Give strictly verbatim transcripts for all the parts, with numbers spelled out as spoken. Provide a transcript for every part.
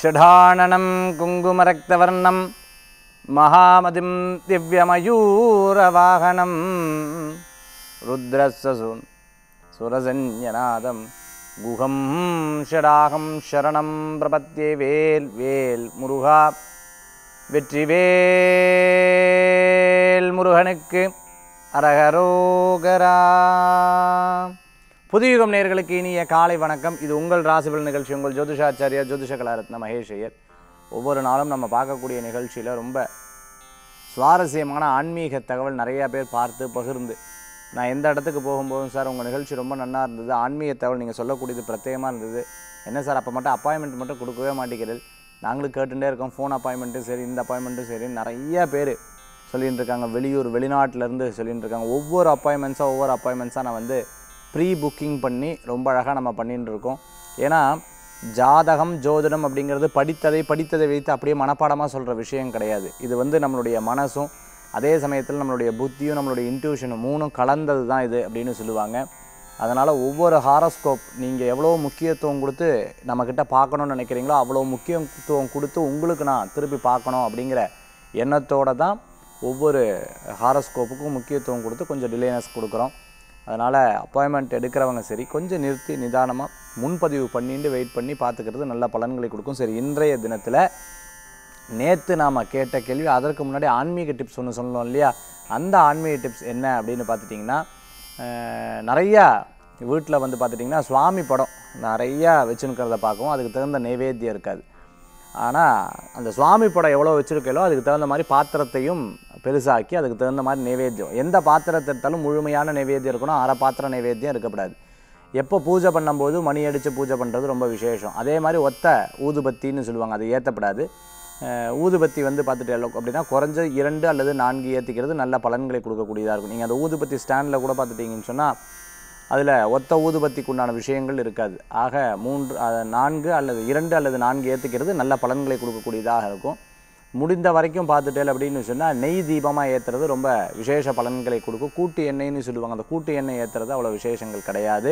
ஷடானனம் குங்குமரக்தவர்ணம் மகாமதிம் திவ்யமயூரவாகனம் ருத்ரசசூன் சுரசன்யநாதம் குஹம் ஷடாகம் சரணம் பிரபத்யே. வேல் வேல் முருகா, வெற்றிவேல் முருகனுக்கு அரகரோகரா. புதுயுகம் நேயர்களுக்கு இனிய காலை வணக்கம். இது உங்கள் ராசிபலன் நிகழ்ச்சி. உங்கள் ஜோதிஷாச்சாரியா ஜோதிஷ கலாரத்ன மகேஷ் ஐயர். ஒவ்வொரு நாளும் நம்ம பார்க்கக்கூடிய நிகழ்ச்சியில் ரொம்ப சுவாரஸ்யமான ஆன்மீக தகவல் நிறையா பேர் பார்த்து பகிர்ந்து, நான் எந்த இடத்துக்கு போகும்போதும் சார் உங்கள் நிகழ்ச்சி ரொம்ப நல்லா இருந்தது, ஆன்மீக தகவல் நீங்கள் சொல்லக்கூடியது பிரத்யேகமாக இருந்தது, என்ன சார் அப்போ மட்டும் அப்பாயின்மெண்ட் மட்டும் கொடுக்கவே மாட்டேங்கிறது, நாங்களும் கேட்டுகிட்டே இருக்கோம், ஃபோன் அப்பாயின்மெண்ட்டும் சரி இந்த அப்பாயின்மெண்ட்டும் சரி நிறைய பேர் சொல்லிகிட்டு இருக்காங்க. வெளியூர் வெளிநாட்டிலேருந்து சொல்லிகிட்டு இருக்காங்க. ஒவ்வொரு அப்பாயின்மெண்ட்ஸாக ஒவ்வொரு அப்பாயின்மெண்ட்ஸாக நான் வந்து ப்ரீ புக்கிங் பண்ணி ரொம்ப அழகாக நம்ம பண்ணிட்டு இருக்கோம். ஏன்னா ஜாதகம் ஜோதிடம் அப்படிங்கிறது படித்ததை படித்ததை வைத்து அப்படியே மனப்பாடமாக சொல்கிற விஷயம் கிடையாது. இது வந்து நம்மளுடைய மனசும் அதே சமயத்தில் நம்மளுடைய புத்தியும் நம்மளுடைய இன்ட்யூஷனும் மூணும் கலந்தது தான் இது அப்படின்னு சொல்லுவாங்க. அதனால் ஒவ்வொரு ஹாரோஸ்கோப் நீங்கள் எவ்வளோ முக்கியத்துவம் கொடுத்து நம்மக்கிட்ட பார்க்கணுன்னு நினைக்கிறீங்களோ அவ்வளோ முக்கியத்துவம் கொடுத்து உங்களுக்கு நான் திருப்பி பார்க்கணும் அப்படிங்கிற எண்ணத்தோடு தான் ஒவ்வொரு ஹாரோஸ்கோப்புக்கும் முக்கியத்துவம் கொடுத்து கொஞ்சம் டிலேனஸ் கொடுக்குறோம். அதனால் அப்பாயின்மெண்ட் எடுக்கிறவங்க சரி கொஞ்சம் நிறுத்தி நிதானமாக முன்பதிவு பண்ணிட்டு வெயிட் பண்ணி பார்த்துக்கிறது நல்ல பலன்களை கொடுக்கும். சரி, இன்றைய தினத்தில் நேற்று நாம் கேட்ட கேள்வி, அதற்கு முன்னாடி ஆன்மீக டிப்ஸ் ஒன்று சொல்லணும் இல்லையா? அந்த ஆன்மீக டிப்ஸ் என்ன அப்படின்னு பார்த்துட்டிங்கன்னா, நிறையா வீட்டில் வந்து பார்த்துட்டிங்கன்னா சுவாமி படம் நிறையா வச்சுருக்கிறத பார்க்கவும் அதுக்கு தகுந்த நைவேத்தியம் இருக்காது. ஆனால் அந்த சுவாமி படம் எவ்வளோ வச்சுருக்கோ அதுக்கு தகுந்த மாதிரி பாத்திரத்தையும் பெருசாக்கி அதுக்கு தகுந்த மாதிரி நைவேத்தியம், எந்த பாத்திரத்தை எடுத்தாலும் முழுமையான நைவேத்தியம் இருக்கணும், அரை பாத்திர நைவேத்தியம் இருக்கக்கூடாது. எப்போ பூஜை பண்ணும்போது மணி அடித்து பூஜை பண்ணுறது ரொம்ப விசேஷம். அதே மாதிரி ஒத்த ஊதுபத்தின்னு சொல்லுவாங்க, அது ஏற்றப்படாது. ஊதுபத்தி வந்து பார்த்துட்டு அப்படின்னா குறைஞ்ச இரண்டு அல்லது நான்கு ஏற்றிக்கிறது நல்ல பலன்களை கொடுக்கக்கூடியதாக இருக்கும். நீங்கள் அந்த ஊதுபத்தி ஸ்டாண்டில் கூட பார்த்துட்டிங்கன்னு சொன்னால் அதில் ஒத்த ஊதுபத்திக்கு உண்டான விஷயங்கள் இருக்காது. ஆக மூன்று நான்கு அல்லது இரண்டு அல்லது நான்கு ஏற்றிக்கிறது நல்ல பலன்களை கொடுக்கக்கூடியதாக இருக்கும். முடிந்த வரைக்கும் பார்த்துட்டேன் அப்படின்னு சொன்னால் நெய் தீபமாக ஏற்றுறது ரொம்ப விசேஷ பலன்களை கொடுக்கும். கூட்டு எண்ணெய்ன்னு சொல்லுவாங்க, அந்த கூட்டு எண்ணெய் ஏற்றுறது அவ்வளோ விசேஷங்கள் கிடையாது.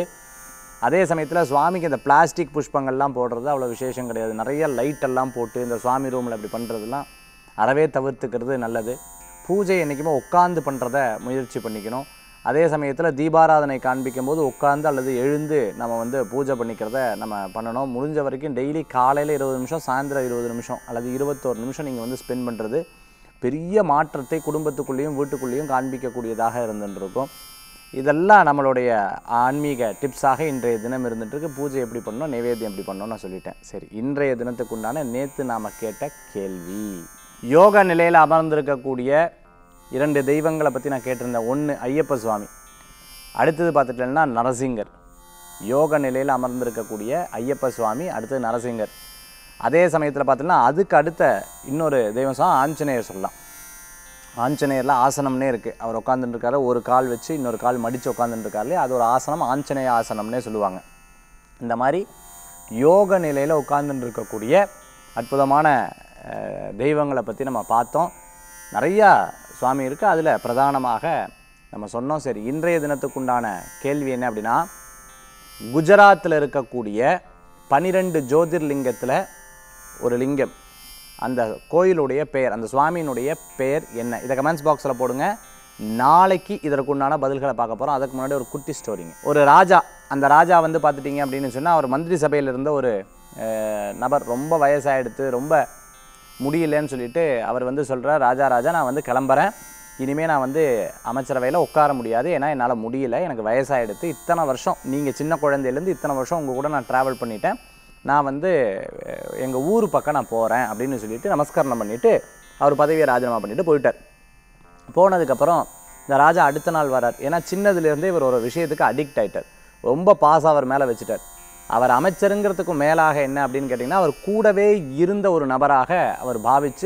அதே சமயத்தில் சுவாமிக்கு இந்த பிளாஸ்டிக் புஷ்பங்கள்லாம் போடுறது அவ்வளோ விசேஷம் கிடையாது. நிறைய லைட்டெல்லாம் போட்டு இந்த சுவாமி ரூமில் அப்படி பண்ணுறதுலாம் அறவே தவிர்த்துக்கிறது நல்லது. பூஜை என்றைக்குமே உட்காந்து பண்ணுறத முயற்சி பண்ணிக்கணும். அதே சமயத்தில் தீபாராதனை காண்பிக்கும் போது உட்காந்து அல்லது எழுந்து நம்ம வந்து பூஜை பண்ணிக்கிறத நம்ம பண்ணணும். முடிஞ்ச வரைக்கும் டெய்லி காலையில் இருபது நிமிஷம் சாயந்தரம் இருபது நிமிஷம் அல்லது இருபத்தோரு நிமிஷம் நீங்கள் வந்து ஸ்பெண்ட் பண்ணுறது பெரிய மாற்றத்தை குடும்பத்துக்குள்ளேயும் வீட்டுக்குள்ளேயும் காண்பிக்கக்கூடியதாக இருந்துருக்கும். இதெல்லாம் நம்மளுடைய ஆன்மீக டிப்ஸாக இன்றைய தினம் இருந்துகிட்ருக்கு. பூஜை எப்படி பண்ணணும், நைவேத்தியம் எப்படி பண்ணணும்னு நான் சொல்லிட்டேன். சரி, இன்றைய தினத்துக்கு உண்டான நேற்று நாம் கேட்ட கேள்வி, யோக நிலையில் அமர்ந்திருக்கக்கூடிய இரண்டு தெய்வங்களை பற்றி நான் கேட்டிருந்தேன். ஒன்று ஐயப்ப சுவாமி, அடுத்தது பார்த்துட்டேன்னா நரசிங்கர். யோக நிலையில் அமர்ந்திருக்கக்கூடிய ஐயப்ப சுவாமி, அடுத்தது நரசிங்கர். அதே சமயத்தில் பார்த்தீங்கன்னா அதுக்கு அடுத்த இன்னொரு தெய்வம் சுவாமி ஆஞ்சநேயர் சொல்லலாம். ஆஞ்சநேயரில் ஆசனம்னே இருக்குது. அவர் உட்காந்துட்டுருக்காரு, ஒரு கால் வச்சு இன்னொரு கால் மடித்து உட்காந்துட்டுருக்காரு, அது ஒரு ஆசனம், ஆஞ்சநேய ஆசனம்னே சொல்லுவாங்க. இந்த மாதிரி யோக நிலையில் உட்கார்ந்துட்டு இருக்கக்கூடிய அற்புதமான தெய்வங்களை பற்றி நம்ம பார்த்தோம். நிறையா சுவாமி இருக்குது, அதில் பிரதானமாக நம்ம சொன்னோம். சரி, இன்றைய தினத்துக்குண்டான கேள்வி என்ன அப்படின்னா, குஜராத்தில் இருக்கக்கூடிய பனிரெண்டு ஜோதிர்லிங்கத்தில் ஒரு லிங்கம், அந்த கோயிலுடைய பெயர், அந்த சுவாமியினுடைய பெயர் என்ன? இதை கமெண்ட்ஸ் பாக்ஸில் போடுங்க. நாளைக்கு இதற்குண்டான பதில்களை பார்க்க போகிறோம். அதுக்கு முன்னாடி ஒரு குட்டி ஸ்டோரிங்க. ஒரு ராஜா, அந்த ராஜா வந்து பார்த்துட்டிங்க அப்படின்னு சொன்னால் அவர் மந்திரி சபையில் இருந்த ஒரு நபர், ரொம்ப வயசாகிடுத்து, ரொம்ப முடியலன்னு சொல்லிட்டு அவர் வந்து சொல்கிறார், ராஜா ராஜா நான் வந்து கிளம்புறேன், இனிமேல் நான் வந்து அமைச்சரவையில் உட்கார முடியாது, ஏன்னா என்னால் முடியல, எனக்கு வயசாகிடுத்து, இத்தனை வருஷம் நீங்கள் சின்ன குழந்தையிலேருந்து இத்தனை வருஷம் உங்கள் கூட நான் ட்ராவல் பண்ணிட்டேன், நான் வந்து எங்கள் ஊர் பக்கம் நான் போகிறேன் அப்படின்னு சொல்லிட்டு நமஸ்காரம் பண்ணிவிட்டு அவர் பதவியை ராஜினாமா பண்ணிவிட்டு போயிட்டார். போனதுக்கப்புறம் இந்த ராஜா அடுத்த நாள் வரார். ஏன்னா சின்னதுலேருந்தே இவர் ஒரு விஷயத்துக்கு அடிக்ட் ஆகிட்டார், ரொம்ப பாஸ் அவர் மேலே வச்சுட்டார். அவர் அமைச்சருங்கிறதுக்கும் மேலாக என்ன அப்படின்னு கேட்டிங்கன்னா அவர் கூடவே இருந்த ஒரு நபராக அவர் பாவித்து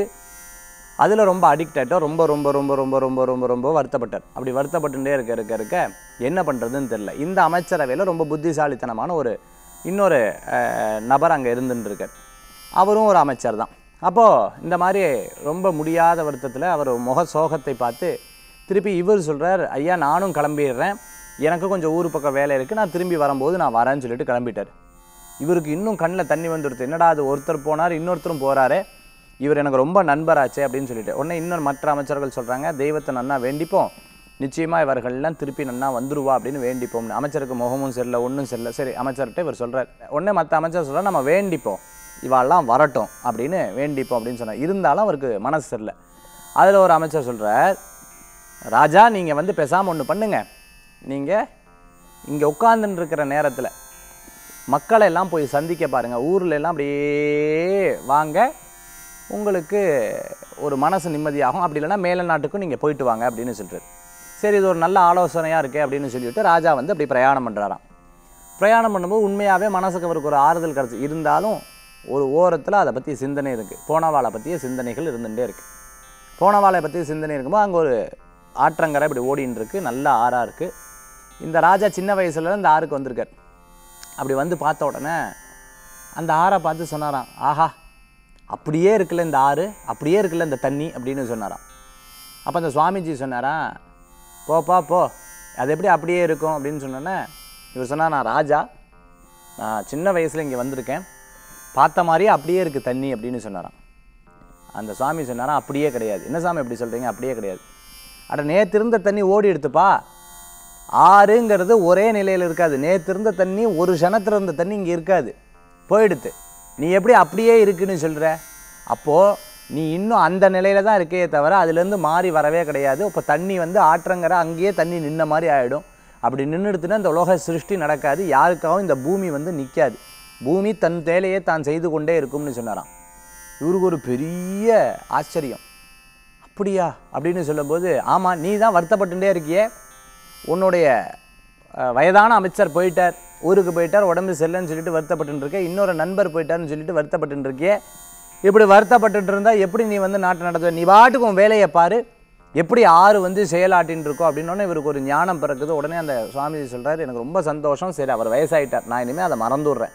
அதில் ரொம்ப அடிக்ட் ஆகிட்டார். ரொம்ப ரொம்ப ரொம்ப ரொம்ப ரொம்ப ரொம்ப ரொம்ப வருத்தப்பட்டார். அப்படி வருத்தப்பட்டுட்டே இருக்க இருக்க இருக்க என்ன பண்ணுறதுன்னு தெரில. இந்த அமைச்சரவையில் ரொம்ப புத்திசாலித்தனமான ஒரு இன்னொரு நபர் அங்கே இருந்துட்டுருக்கார். அவரும் ஒரு அமைச்சர் தான். அப்போது இந்த மாதிரி ரொம்ப முடியாத வருத்தத்தில் அவர் முக சோகத்தை பார்த்து திருப்பி இவர் சொல்கிறார், ஐயா நானும் கிளம்பிடுறேன், எனக்கு கொஞ்சம் ஊர் பக்கம் வேலை இருக்குது, நான் திரும்பி வரும்போது நான் வரேன்னு சொல்லிட்டு கிளம்பிட்டார். இவருக்கு இன்னும் கண்ணில் தண்ணி வந்துடுது. என்னடா அது ஒருத்தர் போனார் இன்னொருத்தரும் போகிறாரு, இவர் எனக்கு ரொம்ப நண்பராச்சே அப்படின்னு சொல்லிட்டு உடனே இன்னொரு மற்ற அமைச்சர்கள் சொல்கிறாங்க, தெய்வத்தை நன்னா வேண்டிப்போம், நிச்சயமாக இவர்கள்லாம் திருப்பி நன்னா வந்துருவா அப்படின்னு வேண்டிப்போம். அமைச்சருக்கு முகமும் சரியில்லை ஒன்றும் சரியில்லை. சரி அமைச்சர்கிட்ட இவர் சொல்கிறார். உடனே மற்ற அமைச்சர் சொல்கிறார், நம்ம வேண்டிப்போம் இவாள்லாம் வரட்டும் அப்படின்னு வேண்டிப்போம் அப்படின்னு சொன்னார். இருந்தாலும் அவருக்கு மனசு சரியில்லை. அதில் ஒரு அமைச்சர் சொல்கிறார், ராஜா நீங்கள் வந்து பேசாமல் ஒன்று பண்ணுங்க, நீங்கள் இங்கே உட்கார்ந்துன்னு இருக்கிற நேரத்தில் மக்களை எல்லாம் போய் சந்திக்க பாருங்கள், ஊரில் எல்லாம் அப்படியே வாங்க, உங்களுக்கு ஒரு மனசு நிம்மதியாகும், அப்படி இல்லைன்னா மேல நாட்டுக்கும் நீங்கள் போயிட்டு வாங்க அப்படின்னு சொல்கிறார். சரி இது ஒரு நல்ல ஆலோசனையாக இருக்கே அப்படின்னு சொல்லிவிட்டு ராஜா வந்து அப்படி பிரயாணம் பண்ணுறாராம். பிரயாணம் பண்ணும்போது உண்மையாகவே மனசுக்கு அவருக்கு ஒரு ஆறுதல் கிடச்சி, இருந்தாலும் ஒரு ஓரத்தில் அதை பற்றி சிந்தனை இருக்குது. போனவாளை பற்றிய சிந்தனைகள் இருந்துகிட்டே இருக்குது. போனவாளை பற்றிய சிந்தனை இருக்கும்போது அங்கே ஒரு ஆற்றங்கரை இப்படி ஓடின்னு இருக்குது, நல்ல ஆறாக இருக்குது. இந்த ராஜா சின்ன வயசுல இந்த ஆறுக்கு வந்திருக்கார். அப்படி வந்து பார்த்த உடனே அந்த ஆறை பார்த்து சொன்னாராம், ஆஹா அப்படியே இருக்குல்ல இந்த ஆறு, அப்படியே இருக்குல்ல இந்த தண்ணி அப்படின்னு சொன்னாராம். அப்போ அந்த சுவாமிஜி சொன்னாராம், போப்பா போ, அது எப்படி அப்படியே இருக்கும் அப்படின்னு சொன்னோன்னே இவர் சொன்னார், நான் ராஜா, நான் சின்ன வயசில் இங்கே வந்திருக்கேன், பார்த்த மாதிரியே அப்படியே இருக்குது தண்ணி அப்படின்னு சொன்னாராம். அந்த சுவாமி சொன்னாராம், அப்படியே கிடையாது. என்ன சாமி எப்படி சொல்கிறீங்க, அப்படியே கிடையாது. அட நேற்று இருந்த தண்ணி ஓடி எடுத்துப்பா, ஆறுங்கிறது ஒரே நிலையில் இருக்காது. நேற்று இருந்த தண்ணி ஒரு க்ஷணத்தில் இருந்த தண்ணி இங்கே இருக்காது, போயிடுத்து. நீ எப்படி அப்படியே இருக்குன்னு சொல்கிற? அப்போது நீ இன்னும் அந்த நிலையில தான் இருக்கே தவிர அதுலேருந்து மாறி வரவே கிடையாது. இப்போ தண்ணி வந்து ஆற்றங்கரை அங்கேயே தண்ணி நின்ன மாதிரி ஆகிடும். அப்படி நின்றுடுத்துன்னா இந்த உலக சிருஷ்டி நடக்காது, யாருக்காகவும் இந்த பூமி வந்து நிற்காது, பூமி தன் வேலையை தான் செய்து கொண்டே இருக்கும்னு சொன்னாராம். இவருக்கு ஒரு பெரிய ஆச்சரியம். அப்படியா அப்படின்னு சொல்லும்போது, ஆமாம் நீ தான் வருத்தப்பட்டுட்டே இருக்கியே, உன்னுடைய வயதான அமைச்சர் போயிட்டார், ஊருக்கு போயிட்டார், உடம்பு செல்லன்னு சொல்லிட்டு வருத்தப்பட்டு இருக்கே, இன்னொரு நண்பர் போயிட்டார்னு சொல்லிட்டு வருத்தப்பட்டு இருக்கியே, இப்படி வருத்தப்பட்டு இருந்தால் எப்படி நீ வந்து நாட்டை நடத்துவ? நீ பாட்டுக்கு உன் வேலையை பாரு, எப்படி ஆறு வந்து செயலாட்டின்னு இருக்கோ அப்படின்னோடனே இவருக்கு ஒரு ஞானம் பிறக்குது. உடனே அந்த சுவாமிஜி சொல்கிறார், எனக்கு ரொம்ப சந்தோஷம், சரி அவர் வயசாகிட்டார், நான் இனிமேல் அதை மறந்துடுறேன்,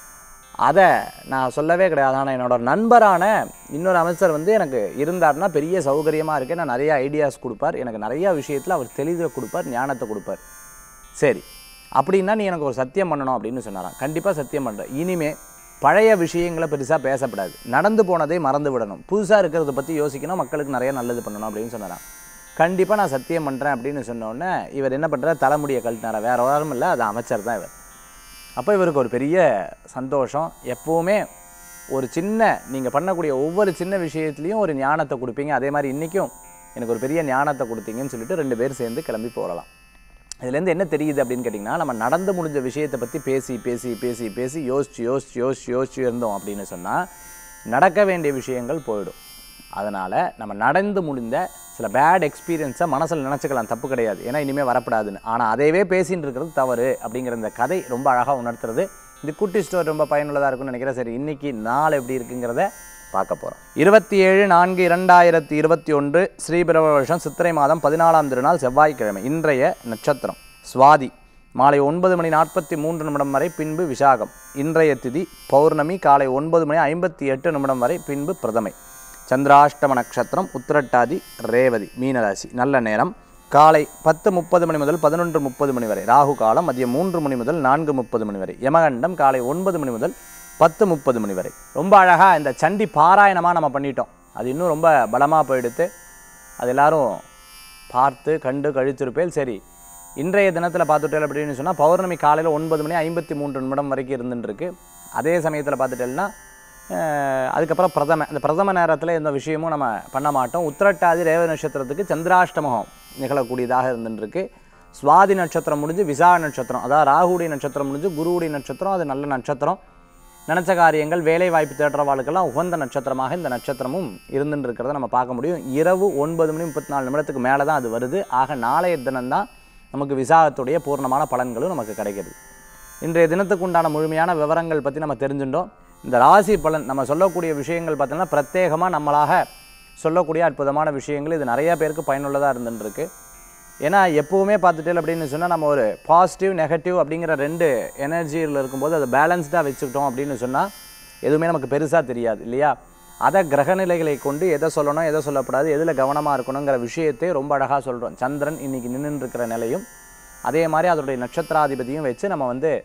அதை நான் சொல்லவே கிடையாது. ஆனால் என்னோட நண்பரான இன்னொரு அமைச்சர் வந்து எனக்கு இருந்தார்னா பெரிய சௌகரியமாக இருக்கேன், நான் நிறைய ஐடியாஸ் கொடுப்பார், எனக்கு நிறையா விஷயத்தில் அவர் தெளிவை கொடுப்பார், ஞானத்தை கொடுப்பார். சரி அப்படின்னா நீ எனக்கு ஒரு சத்தியம் பண்ணணும் அப்படின்னு சொன்னாராம். கண்டிப்பாக சத்தியம் பண்ணுறேன், இனிமே பழைய விஷயங்களை பெருசாக பேசப்படாது, நடந்து போனதை மறந்து விடணும், புதுசாக இருக்கிறத பற்றி யோசிக்கணும், மக்களுக்கு நிறைய நல்லது பண்ணணும் அப்படின்னு சொன்னாராம். கண்டிப்பாக நான் சத்தியம் பண்ணுறேன் அப்படின்னு சொன்னோடனே இவர் என்ன பண்ணுறார், தலைமுடியை கழட்டினாரா, வேறு யாரும் இல்லை, அது அமைச்சர் தான் இவர். அப்போ இவருக்கு ஒரு பெரிய சந்தோஷம். எப்போவுமே ஒரு சின்ன நீங்கள் பண்ணக்கூடிய ஒவ்வொரு சின்ன விஷயத்துலையும் ஒரு ஞானத்தை கொடுப்பீங்க, அதே மாதிரி இன்றைக்கும் எனக்கு ஒரு பெரிய ஞானத்தை கொடுத்தீங்கன்னு சொல்லிட்டு ரெண்டு பேர் சேர்ந்து கிளம்பி போகலாம். இதுலேருந்து என்ன தெரியுது அப்படின்னு கேட்டிங்கன்னா, நம்ம நடந்து முடிஞ்ச விஷயத்தை பற்றி பேசி பேசி பேசி பேசி யோசிச்சு யோசிச்சு யோசிச்சு யோசிச்சு இருந்தோம் அப்படின்னு சொன்னால் நடக்க வேண்டிய விஷயங்கள் போயிடும். அதனால் நம்ம நடந்து முடிந்த சில பேட் எக்ஸ்பீரியன்ஸை மனசில் நினச்சிக்கலாம், தப்பு கிடையாது, ஏன்னா இனிமேல் வரப்படாதுன்னு. ஆனால் அதையவே பேசின்னு இருக்கிறது தவறு அப்படிங்கிற இந்த கதை ரொம்ப அழகாக உணர்த்துறது. இந்த குட்டி ஸ்டோரி ரொம்ப பயனுள்ளதாக இருக்கும்னு நினைக்கிறேன். சரி, இன்றைக்கி நாள் எப்படி இருக்குங்கிறத பார்க்க போகிறோம். இருபத்தி ஏழு நான்கு இரண்டாயிரத்தி இருபத்தி ஒன்று ஸ்ரீபிரவ வருஷம் சித்திரை மாதம் பதினாலாம் திருநாள் செவ்வாய்க்கிழமை. இன்றைய நட்சத்திரம் சுவாதி, மாலை ஒன்பது மணி நாற்பத்தி மூன்று நிமிடம் வரை, பின்பு விசாகம். இன்றைய திதி பௌர்ணமி, காலை ஒன்பது மணி ஐம்பத்தி எட்டு நிமிடம் வரை, பின்பு பிரதமை. சந்திராஷ்டம நட்சத்திரம் உத்திரட்டாதி ரேவதி, மீனராசி. நல்ல நேரம் காலை பத்து முப்பது மணி முதல் பதினொன்று முப்பது மணி வரை, ராகு காலம் மதியம் மூன்று மணி முதல் நான்கு முப்பது மணி வரை, யமகண்டம் காலை ஒன்பது மணி முதல் பத்து முப்பது மணி வரை. ரொம்ப அழகாக இந்த சண்டி பாராயணமாக நம்ம பண்ணிட்டோம், அது இன்னும் ரொம்ப பலமாக போயிடுத்து, அது எல்லோரும் பார்த்து கண்டு கழித்திருப்பேன். சரி, இன்றைய தினத்தில் பார்த்துட்டேன் அப்படின்னு சொன்னால் பௌர்ணமி காலையில் ஒன்பது மணி ஐம்பத்தி மூன்று நிமிடம் வரைக்கும் இருந்துருக்கு. அதே சமயத்தில் பார்த்துட்டேன்னா அதுக்கப்புறம் பிரதம, இந்த பிரதம நேரத்தில் எந்த விஷயமும் நம்ம பண்ண மாட்டோம். உத்திரட்டாதி ரேவ நட்சத்திரத்துக்கு சந்திராஷ்டமம் நிகழக்கூடியதாக இருந்துருக்கு. சுவாதி நட்சத்திரம் முடிஞ்சு விசாக நட்சத்திரம், அதாவது ராகுடைய நட்சத்திரம் முடிஞ்சு குருவுடைய நட்சத்திரம், அது நல்ல நட்சத்திரம். நினச்ச காரியங்கள் வேலை வாய்ப்பு தேடுறவாளுக்கெல்லாம் உகந்த நட்சத்திரமாக இந்த நட்சத்திரமும் இருந்துட்டு இருக்கிறத நம்ம பார்க்க முடியும். இரவு ஒன்பது மணி முப்பத்தி நாலு நிமிடத்துக்கு மேலே தான் அது வருது. ஆக நாளைய தினம்தான் நமக்கு விசாகத்துடைய பூர்ணமான பலன்களும் நமக்கு கிடைக்கிறது. இன்றைய தினத்துக்கு உண்டான முழுமையான விவரங்கள் பற்றி நம்ம தெரிஞ்சுட்டோம். இந்த ராசி பலன் நம்ம சொல்லக்கூடிய விஷயங்கள் பார்த்தீங்கன்னா பிரத்யேகமாக நம்மளாக சொல்லக்கூடிய அற்புதமான விஷயங்கள், இது நிறைய பேருக்கு பயனுள்ளதாக இருந்துருக்கு. ஏன்னா எப்போவுமே பார்த்துட்டே அப்படின்னு சொன்னால் நம்ம ஒரு பாசிட்டிவ் நெகட்டிவ் அப்படிங்கிற ரெண்டு எனர்ஜியில் இருக்கும்போது அதை பேலன்ஸ்டாக வச்சுக்கிட்டோம் அப்படின்னு சொன்னால் எதுவுமே நமக்கு பெருசாக தெரியாது இல்லையா. அதை கிரகநிலைகளை கொண்டு எதை சொல்லணும் எதை சொல்லப்படாது, எதில் கவனமாக இருக்கணுங்கிற விஷயத்தை ரொம்ப அழகாக சொல்கிறோம். சந்திரன் இன்றைக்கி நின்றுருக்கிற நிலையும் அதே மாதிரி அதனுடைய நட்சத்திராதிபதியும் வச்சு நம்ம வந்து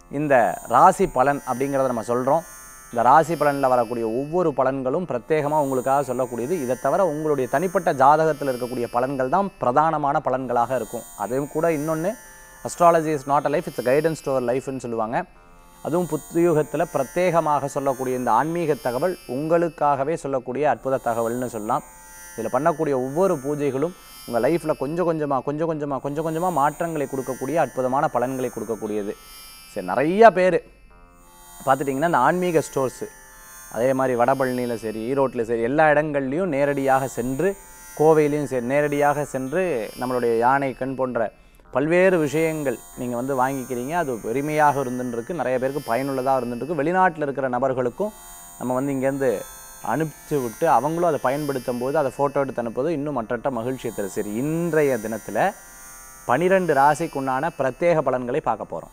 இந்த ராசி பலன் அப்படிங்கிறத நம்ம சொல்கிறோம். இந்த ராசி பலனில் வரக்கூடிய ஒவ்வொரு பலன்களும் பிரத்யேகமாக உங்களுக்காக சொல்லக்கூடியது. இதை தவிர உங்களுடைய தனிப்பட்ட ஜாதகத்தில் இருக்கக்கூடிய பலன்கள் தான் பிரதானமான பலன்களாக இருக்கும். அதையும் கூட இன்னொன்று, astrology is not a life, it's guidance to our லைஃப்னு சொல்லுவாங்க. அதுவும் புத்தியுகத்தில் பிரத்யேகமாக சொல்லக்கூடிய இந்த ஆன்மீக தகவல் உங்களுக்காகவே சொல்லக்கூடிய அற்புத தகவல்னு சொல்லலாம். இதில் பண்ணக்கூடிய ஒவ்வொரு பூஜைகளும் உங்கள் லைஃப்பில் கொஞ்சம் கொஞ்சமாக கொஞ்சம் கொஞ்சமாக கொஞ்சம் கொஞ்சமாக மாற்றங்களை கொடுக்கக்கூடிய அற்புதமான பலன்களை கொடுக்கக்கூடியது. சரி, நிறையா பேர் பார்த்துட்டிங்கன்னா இந்த ஆன்மீக ஸ்டோர்ஸு, அதே மாதிரி வடபழனியில் சரி, ஈரோட்டில் சரி, எல்லா இடங்கள்லையும் நேரடியாக சென்று, கோவையிலையும் சரி நேரடியாக சென்று நம்மளுடைய யானை கண் போன்ற பல்வேறு விஷயங்கள் நீங்கள் வந்து வாங்கிக்கிறீங்க. அது பெருமையாக இருந்துருக்கு, நிறைய பேருக்கு பயனுள்ளதாக இருந்துருக்கு. வெளிநாட்டில் இருக்கிற நபர்களுக்கும் நம்ம வந்து இங்கேருந்து அனுப்பிச்சு விட்டு அவங்களும் அதை பயன்படுத்தும் போது அதை ஃபோட்டோ எடுத்து அனுப்புவது இன்னும் மற்றற்ற மகிழ்ச்சியை தரும். சரி, இன்றைய தினத்தில் பனிரெண்டு ராசிக்குண்டான பிரத்யேக பலன்களை பார்க்க போகிறோம்.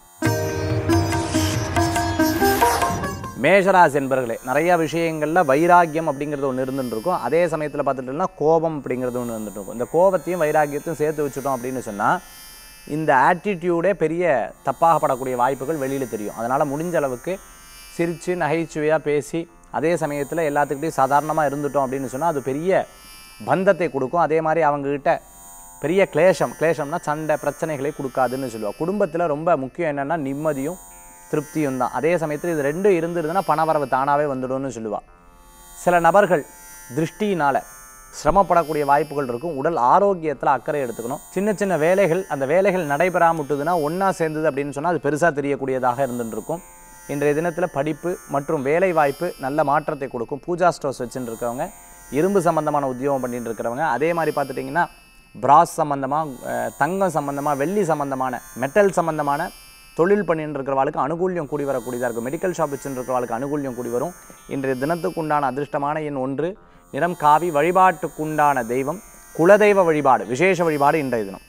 மேஷராசி என்பர்களே, நிறையா விஷயங்களில் வைராக்கியம் அப்படிங்கிறது ஒன்று இருந்துட்டு இருக்கும். அதே சமயத்தில் பார்த்துட்டோம்னா கோபம் அப்படிங்கிறது ஒன்று இருந்துட்டு இருக்கும். இந்த கோபத்தையும் வைராக்கியத்தையும் சேர்த்து வச்சுட்டோம் அப்படின்னு சொன்னால் இந்த ஆட்டிடியூடே பெரிய தப்பாக படக்கூடிய வாய்ப்புகள் வெளியில் தெரியும். அதனால் முடிஞ்ச அளவுக்கு சிரித்து நகைச்சுவையாக பேசி அதே சமயத்தில் எல்லாத்துக்கிட்டையும் சாதாரணமாக இருந்துட்டோம் அப்படின்னு சொன்னால் அது பெரிய பந்தத்தை கொடுக்கும். அதே மாதிரி அவங்கக்கிட்ட பெரிய கிளேஷம் கிளேஷம்னா சண்டை பிரச்சனைகளை கொடுக்காதுன்னு சொல்லுவாள். குடும்பத்தில் ரொம்ப முக்கியம் என்னென்னா நிம்மதியும் திருப்தியும் தான். அதே சமயத்தில் இது ரெண்டும் இருந்துருதுன்னா பணவரவு தானாகவே வந்துடும்னு சொல்லுவாள். சில நபர்கள் திருஷ்டினால் சிரமப்படக்கூடிய வாய்ப்புகள் இருக்கும். உடல் ஆரோக்கியத்தில் அக்கறை எடுத்துக்கணும். சின்ன சின்ன வேலைகள், அந்த வேலைகள் நடைபெறாமல் விட்டுதுன்னா ஒன்றா சேர்ந்தது அப்படின்னு சொன்னால் அது பெருசாக தெரியக்கூடியதாக இருந்துட்டு இருக்கும். இன்றைய தினத்தில் படிப்பு மற்றும் வேலை வாய்ப்பு நல்ல மாற்றத்தை கொடுக்கும். பூஜா ஸ்டோர்ஸ் வச்சுட்டு இருக்கிறவங்க, இரும்பு சம்மந்தமான உத்தியோகம் பண்ணிட்டு இருக்கிறவங்க, அதே மாதிரி பார்த்துட்டிங்கன்னா பிராஸ் சம்மந்தமாக, தங்கம் சம்மந்தமாக, வெள்ளி சம்மந்தமான, மெட்டல் சம்மந்தமான தொழில் பண்ணிட்டு இருக்கிறவாளுக்கு அனுகூல்யம் கூடி வரக்கூடியதாக இருக்கும். மெடிக்கல் ஷாப் வச்சுட்டு இருக்கிறவாளுக்கு அனுகூல்யம் கூடி வரும். இன்றைய தினத்துக்குண்டான அதிர்ஷ்டமான எண் ஒன்று, நிறம் காவி, வழிபாட்டுக்குண்டான தெய்வம் குலதெய்வ வழிபாடு, விசேஷ வழிபாடு இன்றைய தினம்.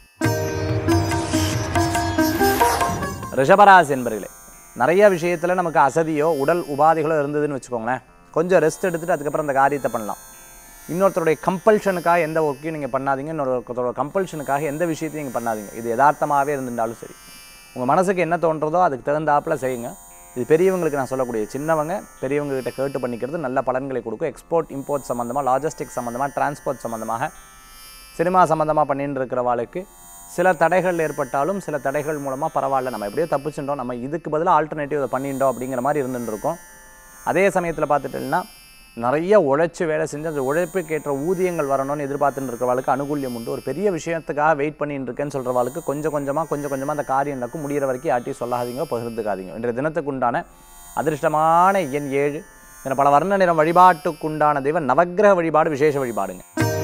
ரிஷபராசி என்பர்களே, நிறைய விஷயத்தில் நமக்கு அசதியோ உடல் உபாதைகளோ இருந்ததுன்னு வச்சுக்கோங்களேன், கொஞ்சம் ரெஸ்ட் எடுத்துகிட்டு அதுக்கப்புறம் அந்த காரியத்தை பண்ணலாம். இன்னொருத்தருடைய கம்பல்ஷனுக்காக எந்த ஒர்க்கையும் நீங்கள் பண்ணாதீங்க. இன்னொருத்தரோட கம்பல்ஷனுக்காக எந்த விஷயத்தையும் நீங்கள் பண்ணாதீங்க. இது யதார்த்தமாகவே இருந்துட்டாலும் சரி, உங்கள் மனசுக்கு என்ன தோன்றதோ அதுக்கு தகுந்தாப்பில் செய்யுங்க. இது பெரியவங்களுக்கு நான் சொல்லக்கூடிய, சின்னவங்க பெரியவங்ககிட்ட கேட்டு பண்ணிக்கிறது நல்ல பலன்களை கொடுக்கும். எக்ஸ்போர்ட் இம்போர்ட் சம்மந்தமாக, லாஜிஸ்டிக் சம்மந்தமாக, டிரான்ஸ்போர்ட் சம்மந்தமாக, சினிமா சம்மந்தமாக பண்ணிட்டு இருக்கிறவாளுக்கு சில தடைகள் ஏற்பட்டாலும் சில தடைகள் மூலமாக பரவாயில்ல, நம்ம எப்படியோ தப்பிச்சுட்டோம், நம்ம இதுக்கு பதிலாக ஆல்டர்னேட்டிவ் இதை பண்ணிட்டோம் அப்படிங்கிற மாதிரி இருந்துட்டு இருக்கோம். அதே சமயத்தில் பார்த்துட்டோம்னா நிறைய உழைச்சி வேலை செஞ்சு அந்த உழைப்புக்கு ஏற்ற ஊதியங்கள் வரணும்னு எதிர்பார்த்துட்டு இருக்கிறவாளுக்கு அனுகூல்யம் உண்டு. ஒரு பெரிய விஷயத்துக்காக வெயிட் பண்ணிட்டு இருக்கேன்னு சொல்கிறவாளுக்கு கொஞ்சம் கொஞ்சமாக கொஞ்சம் கொஞ்சமாக அந்த காரியம் நடக்கும். முடிகிற வரைக்கும் யார்ட்டையும் சொல்லாதீங்க, பகிர்ந்துக்காதீங்க. இன்றைய தினத்துக்கு உண்டான அதிர்ஷ்டமான எண் ஏழு, இதில் பல வர்ண நிறம், வழிபாட்டுக்குண்டான தெய்வம் நவக்கிரக வழிபாடு, விசேஷ வழிபாடுங்க.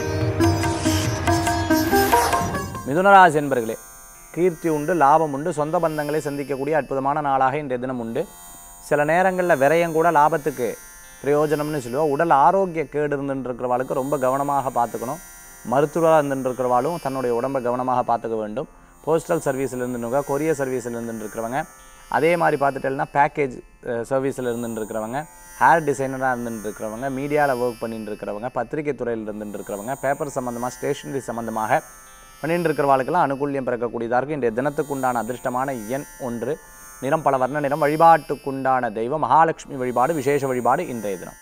மிதுனராசி என்பர்களே, கீர்த்தி உண்டு, லாபம் உண்டு, சொந்த பந்தங்களை சந்திக்கக்கூடிய அற்புதமான நாளாக இன்றைய தினம் உண்டு. சில நேரங்களில் விரயம் கூட லாபத்துக்கு பிரயோஜனம்னு சொல்லுவோம். உடல் ஆரோக்கிய கேடு இருந்துருக்கிறவாளுக்கு ரொம்ப கவனமாக பார்த்துக்கணும். மருத்துவராக இருந்துருக்கிறவாளும் தன்னுடைய உடம்பை கவனமாக பார்த்துக்க வேண்டும். போஸ்டல் சர்வீஸில் இருந்துருக்க, கொரியர் சர்வீஸில் இருந்துருக்கிறவங்க, அதே மாதிரி பார்த்துட்டேன்னா பேக்கேஜ் சர்வீஸில் இருந்துருக்கிறவங்க, ஹேர் டிசைனராக இருந்துருக்கிறவங்க, மீடியாவில் ஒர்க் பண்ணிட்டு இருக்கிறவங்க, பத்திரிகை துறையில் இருந்துருக்கிறவங்க, பேப்பர் சம்மந்தமாக, ஸ்டேஷனரி சம்மந்தமாக பண்ணிட்டு இருக்கிறவாளுக்கெல்லாம் அனுகூல்யம் பிறக்கக்கூடியதாக இருக்குது. இன்றைய தினத்துக்குண்டான அதிர்ஷ்டமான எண் ஒன்று, நிறம் பல வர்ண நிறம், வழிபாட்டுக்குண்டான தெய்வம் மகாலட்சுமி வழிபாடு, விசேஷ வழிபாடு இன்றைய தினம்.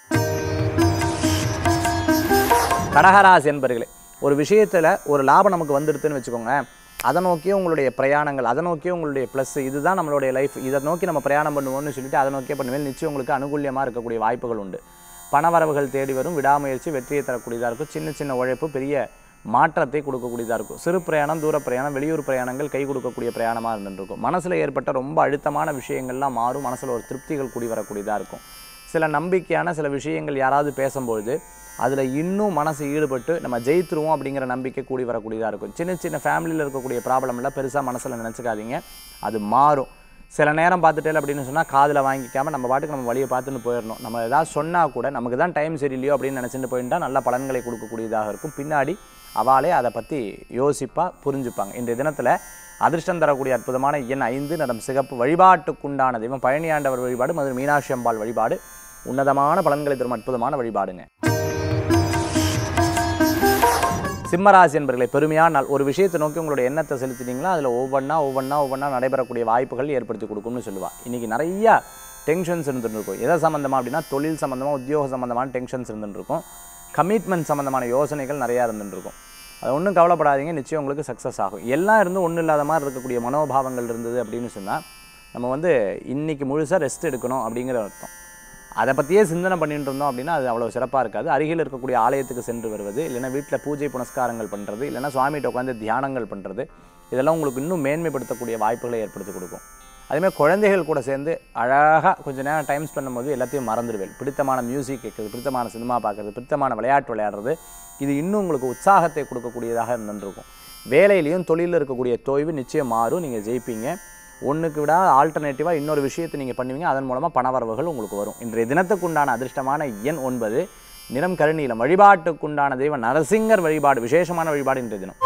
கடகராசி என்பர்களே, ஒரு விஷயத்தில் ஒரு லாபம் நமக்கு வந்துடுதுன்னு வச்சுக்கோங்க, அதை நோக்கியே உங்களுடைய பிரயாணங்கள், அதை நோக்கியே உங்களுடைய ப்ளஸ், இதுதான் நம்மளுடைய லைஃப், இதை நோக்கி நம்ம பிரயாணம் பண்ணுவோம்னு சொல்லிட்டு அதை நோக்கியே பண்ணுவேன், நிச்சயம் உங்களுக்கு அனுகூல்யமாக இருக்கக்கூடிய வாய்ப்புகள் உண்டு. பணவரவுகள் தேடி வரும். விடாமுயற்சி வெற்றியை தரக்கூடியதாக இருக்கும். சின்ன சின்ன உழைப்பு பெரிய மாற்றத்தை கொடுக்கக்கூடியதாக இருக்கும். சிறு பிரயாணம், தூர பிரயாணம், வெளியூர் பிரயாணங்கள் கை கொடுக்கக்கூடிய பிரயாணமாக இருந்துருக்கும். மனசில் ஏற்பட்ட ரொம்ப அழுத்தமான விஷயங்கள்லாம் மாறும். மனசில் ஒரு திருப்திகள் கூடி வரக்கூடியதாக இருக்கும். சில நம்பிக்கையான சில விஷயங்கள் யாராவது பேசும்பொழுது அதில் இன்னும் மனசு ஈடுபட்டு நம்ம ஜெயித்துருவோம் அப்படிங்கிற நம்பிக்கை கூடி வரக்கூடியதாக இருக்கும். சின்ன சின்ன ஃபேமிலியில் இருக்கக்கூடிய ப்ராப்ளம்லாம் பெருசாக மனசில் நினச்சிக்காதீங்க, அது மாறும். சில நேரம் பார்த்துட்டே அப்படின்னு சொன்னால் காதில் வாங்கிக்காமல் நம்ம பாட்டுக்கு நம்ம வழியை பார்த்துன்னு போயிடணும். நம்ம ஏதாவது சொன்னால் கூட நமக்கு தான் டைம் சரியில்லையோ அப்படின்னு நினச்சிட்டு போயிட்டால் நல்ல பலன்களை கொடுக்கக்கூடியதாக இருக்கும். பின்னாடி அவளே அதை பற்றி யோசிப்பா, புரிஞ்சுப்பாங்க. இன்றைய தினத்தில் அதிர்ஷ்டம் தரக்கூடிய அற்புதமான எண் ஐந்து, நிறம் சிகப்பு, வழிபாட்டுக்குண்டான தெய்வம் பழனியாண்டவர் வழிபாடு, மதுரை மீனாட்சி அம்பாள் வழிபாடு உன்னதமான பலன்களை தரும் அற்புதமான வழிபாடுங்க. சிம்மராசி என்பர்களை பெருமையான நாள். ஒரு விஷயத்தை நோக்கி உங்களுடைய எண்ணத்தை செலுத்தினீங்களா அதில் ஒவ்வொன்றா ஒவ்வொன்றா ஒவ்வொன்றா நடைபெறக்கூடிய வாய்ப்புகள் ஏற்படுத்தி கொடுக்கும்னு சொல்லுவாள். இன்றைக்கி நிறையா டென்ஷன்ஸ் இருந்துட்டு இருக்கும். எதை சம்மந்தமாக அப்படின்னா தொழில் சம்மந்தமாக உத்தியோக சம்மந்தமான டென்ஷன்ஸ் இருந்துட்டு இருக்கும். கமிட்மெண்ட் சம்மந்தமான யோசனைகள் நிறையா இருந்துட்டு இருக்கும். அது ஒன்றும் கவலைப்படாதீங்க, நிச்சயம் உங்களுக்கு சக்ஸஸ் ஆகும். எல்லாம் இருந்து ஒன்றும் இல்லாத மாதிரி இருக்கக்கூடிய மனோபாவங்கள் இருந்தது அப்படின்னு சொன்னால் நம்ம வந்து இன்றைக்கி முழுசாக ரெஸ்ட் எடுக்கணும் அப்படிங்கிற அர்த்தம். அதை பற்றியே சிந்தனை பண்ணிட்டு இருந்தோம் அப்படின்னா அது அவ்வளோ சிறப்பாக இருக்காது. அருகில் இருக்கக்கூடிய ஆலயத்துக்கு சென்று வருவது, இல்லைனா வீட்டில் பூஜை புனஸ்காரங்கள் பண்ணுறது, இல்லைனா சுவாமிகிட்ட உட்காந்து தியானங்கள் பண்ணுறது, இதெல்லாம் உங்களுக்கு இன்னும் மேன்மைப்படுத்தக்கூடிய வாய்ப்புகளை ஏற்படுத்தி கொடுக்கும். அதேமாதிரி குழந்தைகள் கூட சேர்ந்து அழகாக கொஞ்சம் நேரம் டைம் ஸ்பெண்ட் பண்ணும்போது எல்லாத்தையும் மறந்துடுவேன். பிடித்தமான மியூசிக் கேட்குறது, பிடித்தமான சினிமா பார்க்குறது, பிடித்தமான விளையாட்டு விளையாடுறது, இது இன்னும் உங்களுக்கு உற்சாகத்தை கொடுக்கக்கூடியதாக இருந்துருக்கும். வேலையிலையும் தொழிலில் இருக்கக்கூடிய தொய்வு நிச்சயம் மாறும், நீங்கள் ஜெயிப்பீங்க. ஒன்றுக்கு விட ஆல்டர்னேட்டிவாக இன்னொரு விஷயத்தை நீங்கள் பண்ணுவீங்க, அதன் மூலமாக பணவரவுகள் உங்களுக்கு வரும். இன்றைய தினத்துக்குண்டான அதிர்ஷ்டமான எண் ஒன்பது, நிறம் கருநீலம். வழிபாட்டுக்குண்டான தெய்வம் நரசிங்கர் வழிபாடு, விசேஷமான வழிபாடு இன்றைய தினம்.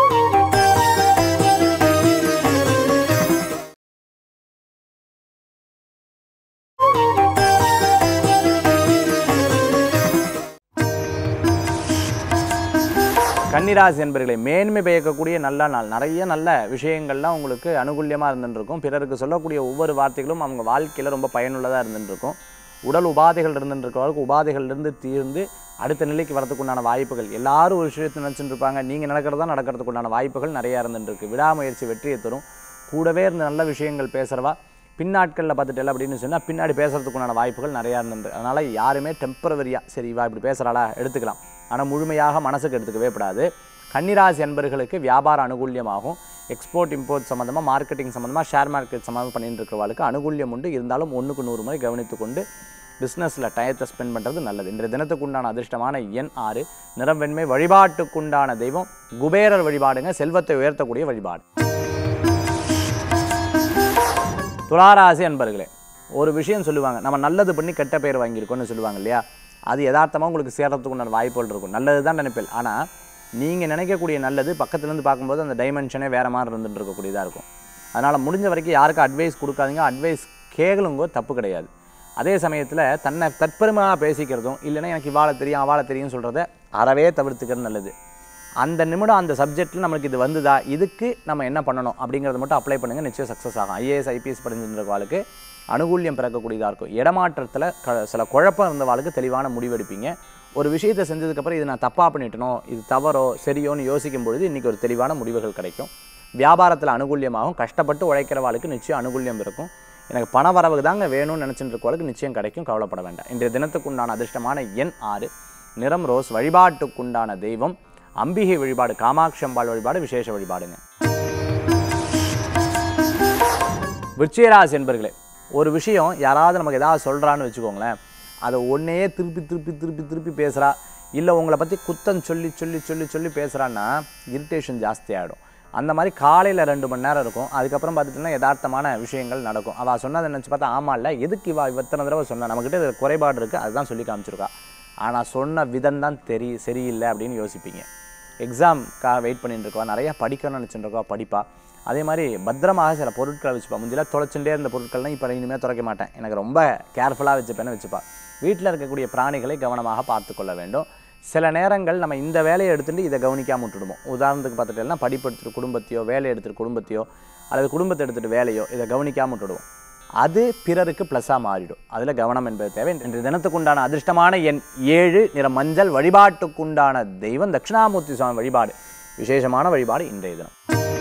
கன்னிராசி என்பர்களை மேன்மை பயக்கக்கூடிய நல்ல நாள். நிறைய நல்ல விஷயங்கள்லாம் உங்களுக்கு அனுகூல்யமாக இருந்துருக்கும். பிறருக்கு சொல்லக்கூடிய ஒவ்வொரு வார்த்தைகளும் அவங்க வாழ்க்கையில் ரொம்ப பயனுள்ளதாக இருந்துருக்கும். உடல் உபாதைகள் இருந்துருக்கிறவர்களுக்கு உபாதைகள்லேருந்து தீர்ந்து அடுத்த நிலைக்கு வரதுக்குண்டான வாய்ப்புகள். எல்லாரும் ஒரு விஷயத்தை நினச்சிட்டு இருப்பாங்க, நீங்கள் நடக்கிறதா நடக்கிறதுக்குண்டான வாய்ப்புகள் நிறையா இருந்துருக்கு. விடாமுயற்சி வெற்றியை தரும். கூடவே இருந்த நல்ல விஷயங்கள் பேசுகிறவா பின்னாட்களில் பார்த்துட்டு அப்படின்னு சொன்னால் பின்னாடி பேசுகிறதுக்குண்டான வாய்ப்புகள் நிறையா இருந்துருக்கு. அதனால் யாருமே டெம்பரவரியாக சரி இவா இப்படி பேசுகிறாளா எடுத்துக்கலாம், ஆனால் முழுமையாக மனசுக்கு எடுத்துக்கவே கூடாது. கன்னிராசி என்பர்களுக்கு வியாபார அனுகூல்யமாகும். எக்ஸ்போர்ட் இம்போர்ட் சம்மந்தமாக, மார்க்கெட்டிங் சம்மந்தமாக, ஷேர் மார்க்கெட் சம்மந்தமாக பண்ணிட்டு இருக்கிறவர்களுக்கு அனுகூல்யம் உண்டு. இருந்தாலும் ஒன்றுக்கு நூறு முறை கவனித்து கொண்டு பிஸ்னஸில் டயத்தை ஸ்பெண்ட் பண்ணுறது நல்லது. இன்றைய தினத்துக்குண்டான அதிர்ஷ்டமான எண் ஆறு, நிறம் வெண்மை. வழிபாட்டுக்குண்டான தெய்வம் குபேரர் வழிபாடுங்க, செல்வத்தை உயர்த்தக்கூடிய வழிபாடு. துளாராசி அன்பர்களே, ஒரு விஷயம் சொல்லுவாங்க, நம்ம நல்லது பண்ணி கெட்ட பேர் வாங்கியிருக்கோன்னு சொல்லுவாங்க இல்லையா, அது யதார்த்தமாக உங்களுக்கு சேர்றதுக்கு உண்டான வாய்ப்புகள் இருக்கும். நல்லது தான் நினைப்பேன், ஆனால் நீங்கள் நினைக்கக்கூடிய நல்லது பக்கத்துலேருந்து பார்க்கும்போது அந்த டைமென்ஷனே வேறு மாதிரி இருந்துட்டு இருக்கக்கூடியதாக இருக்கும். அதனால் முடிஞ்ச வரைக்கும் யாருக்கும் அட்வைஸ் கொடுக்காதீங்க, அட்வைஸ் கேளுங்கோ, தப்பு கிடையாது. அதே சமயத்தில் தன்னை தற்பெருமையாக பேசிக்கிறதும் இல்லைன்னா எனக்கு இவாளை தெரியும் அவாளை தெரியும் சொல்கிறத அறவே தவிர்த்துக்கிறது நல்லது. அந்த நிமிடம் அந்த சப்ஜெக்டில் நம்மளுக்கு இது வந்துதா, இதுக்கு நம்ம என்ன பண்ணணும் அப்படிங்கிறத மட்டும் அப்ளை பண்ணுங்கள், நிச்சயம் சக்ஸஸ் ஆகும். ஐஏஎஸ் ஐபிஎஸ் படிஞ்சிருக்கிறவாளுக்கு அனுகூல்யம் பிறக்கக்கூடியதாக இருக்கும். இடமாற்றத்தில் க சில குழப்பம் இருந்தவாளுக்கு தெளிவான முடிவெடுப்பீங்க. ஒரு விஷயத்தை செஞ்சதுக்கப்புறம் இது நான் தப்பாக பண்ணிட்டனோ, இது தவறோ சரியோன்னு யோசிக்கும் பொழுது இன்றைக்கி ஒரு தெளிவான முடிவுகள் கிடைக்கும். வியாபாரத்தில் அனுகூல்யமாகும். கஷ்டப்பட்டு உழைக்கிறவாளுக்கு நிச்சயம் அனுகூல்யம் இருக்கும். எனக்கு பண வரவு தாங்க வேணும்னு நினச்சிட்டு இருக்கவாளுக்கு நிச்சயம் கிடைக்கும், கவலைப்பட வேண்டாம். இன்றைய தினத்துக்குண்டான அதிர்ஷ்டமான எண் ஆறு, நிறம் ரோஸ். வழிபாட்டுக்குண்டான தெய்வம் அம்பிகை வழிபாடு, காமாட்சி அம்பாள் வழிபாடு, விசேஷ வழிபாடுங்க. விருச்சிகராசி என்பர்களே, ஒரு விஷயம் யாராவது நமக்கு ஏதாவது சொல்கிறான்னு வச்சுக்கோங்களேன், அதை ஒன்றையே திருப்பி திருப்பி திருப்பி திருப்பி பேசுகிறா, இல்லை உங்களை பற்றி குத்தம் சொல்லி சொல்லி சொல்லி சொல்லி பேசுகிறான்னா இரிட்டேஷன் ஜாஸ்தி ஆகிடும். அந்த மாதிரி காலையில் ரெண்டு மணி நேரம் இருக்கும், அதுக்கப்புறம் பார்த்துட்டிங்கன்னா யதார்த்தமான விஷயங்கள் நடக்கும். அவள் சொன்னதை நினச்சி பார்த்தா ஆமாம் இல்லை எதுக்கு இவா இத்தனை தடவை சொன்னால், நம்மக்கிட்ட இது குறைபாடு இருக்குது அதுதான் சொல்லி காமிச்சிருக்கா, ஆனால் சொன்ன விதம் தான் தெரி சரியில்லை அப்படின்னு யோசிப்பீங்க. எக்ஸாம்க்காக வெயிட் பண்ணிட்டு இருக்கவா, நிறையா படிக்கணும்னு நினச்சிட்டு இருக்கவா படிப்பா. அதே மாதிரி பத்திரமாக சில பொருட்களை வச்சுப்பா. முந்திலாம் தொலைச்சுட்டே இருந்த பொருட்கள்லாம் இப்போ இனிமேல் துறைக்க மாட்டேன், எனக்கு ரொம்ப கேர்ஃபுல்லாக வச்சுப்பேன்னு வச்சுப்பா. வீட்டில் இருக்கக்கூடிய பிராணிகளை கவனமாக பார்த்து கொள்ள வேண்டும். சில நேரங்கள் நம்ம இந்த வேலையை எடுத்துகிட்டு இதை கவனிக்காமல் விட்டுடுவோம். உதாரணத்துக்கு பார்த்துட்டேன்னா படிப்பு எடுத்துகிட்டு குடும்பத்தையோ, வேலை எடுத்துகிட்டு குடும்பத்தையோ, அல்லது குடும்பத்தை எடுத்துகிட்டு வேலையோ இதை கவனிக்காமல் விட்டுடுவோம். அது பிறருக்கு ப்ளஸ்ஸாக மாறிடும். அதில் கவனம் என்பது தேவை. இன்று தினத்துக்குண்டான அதிர்ஷ்டமான எண் ஏழு, நிற மஞ்சள். வழிபாட்டுக்குண்டான தெய்வம் தட்சிணாமூர்த்தி சுவாமி வழிபாடு, விசேஷமான வழிபாடு இன்றைய தினம்.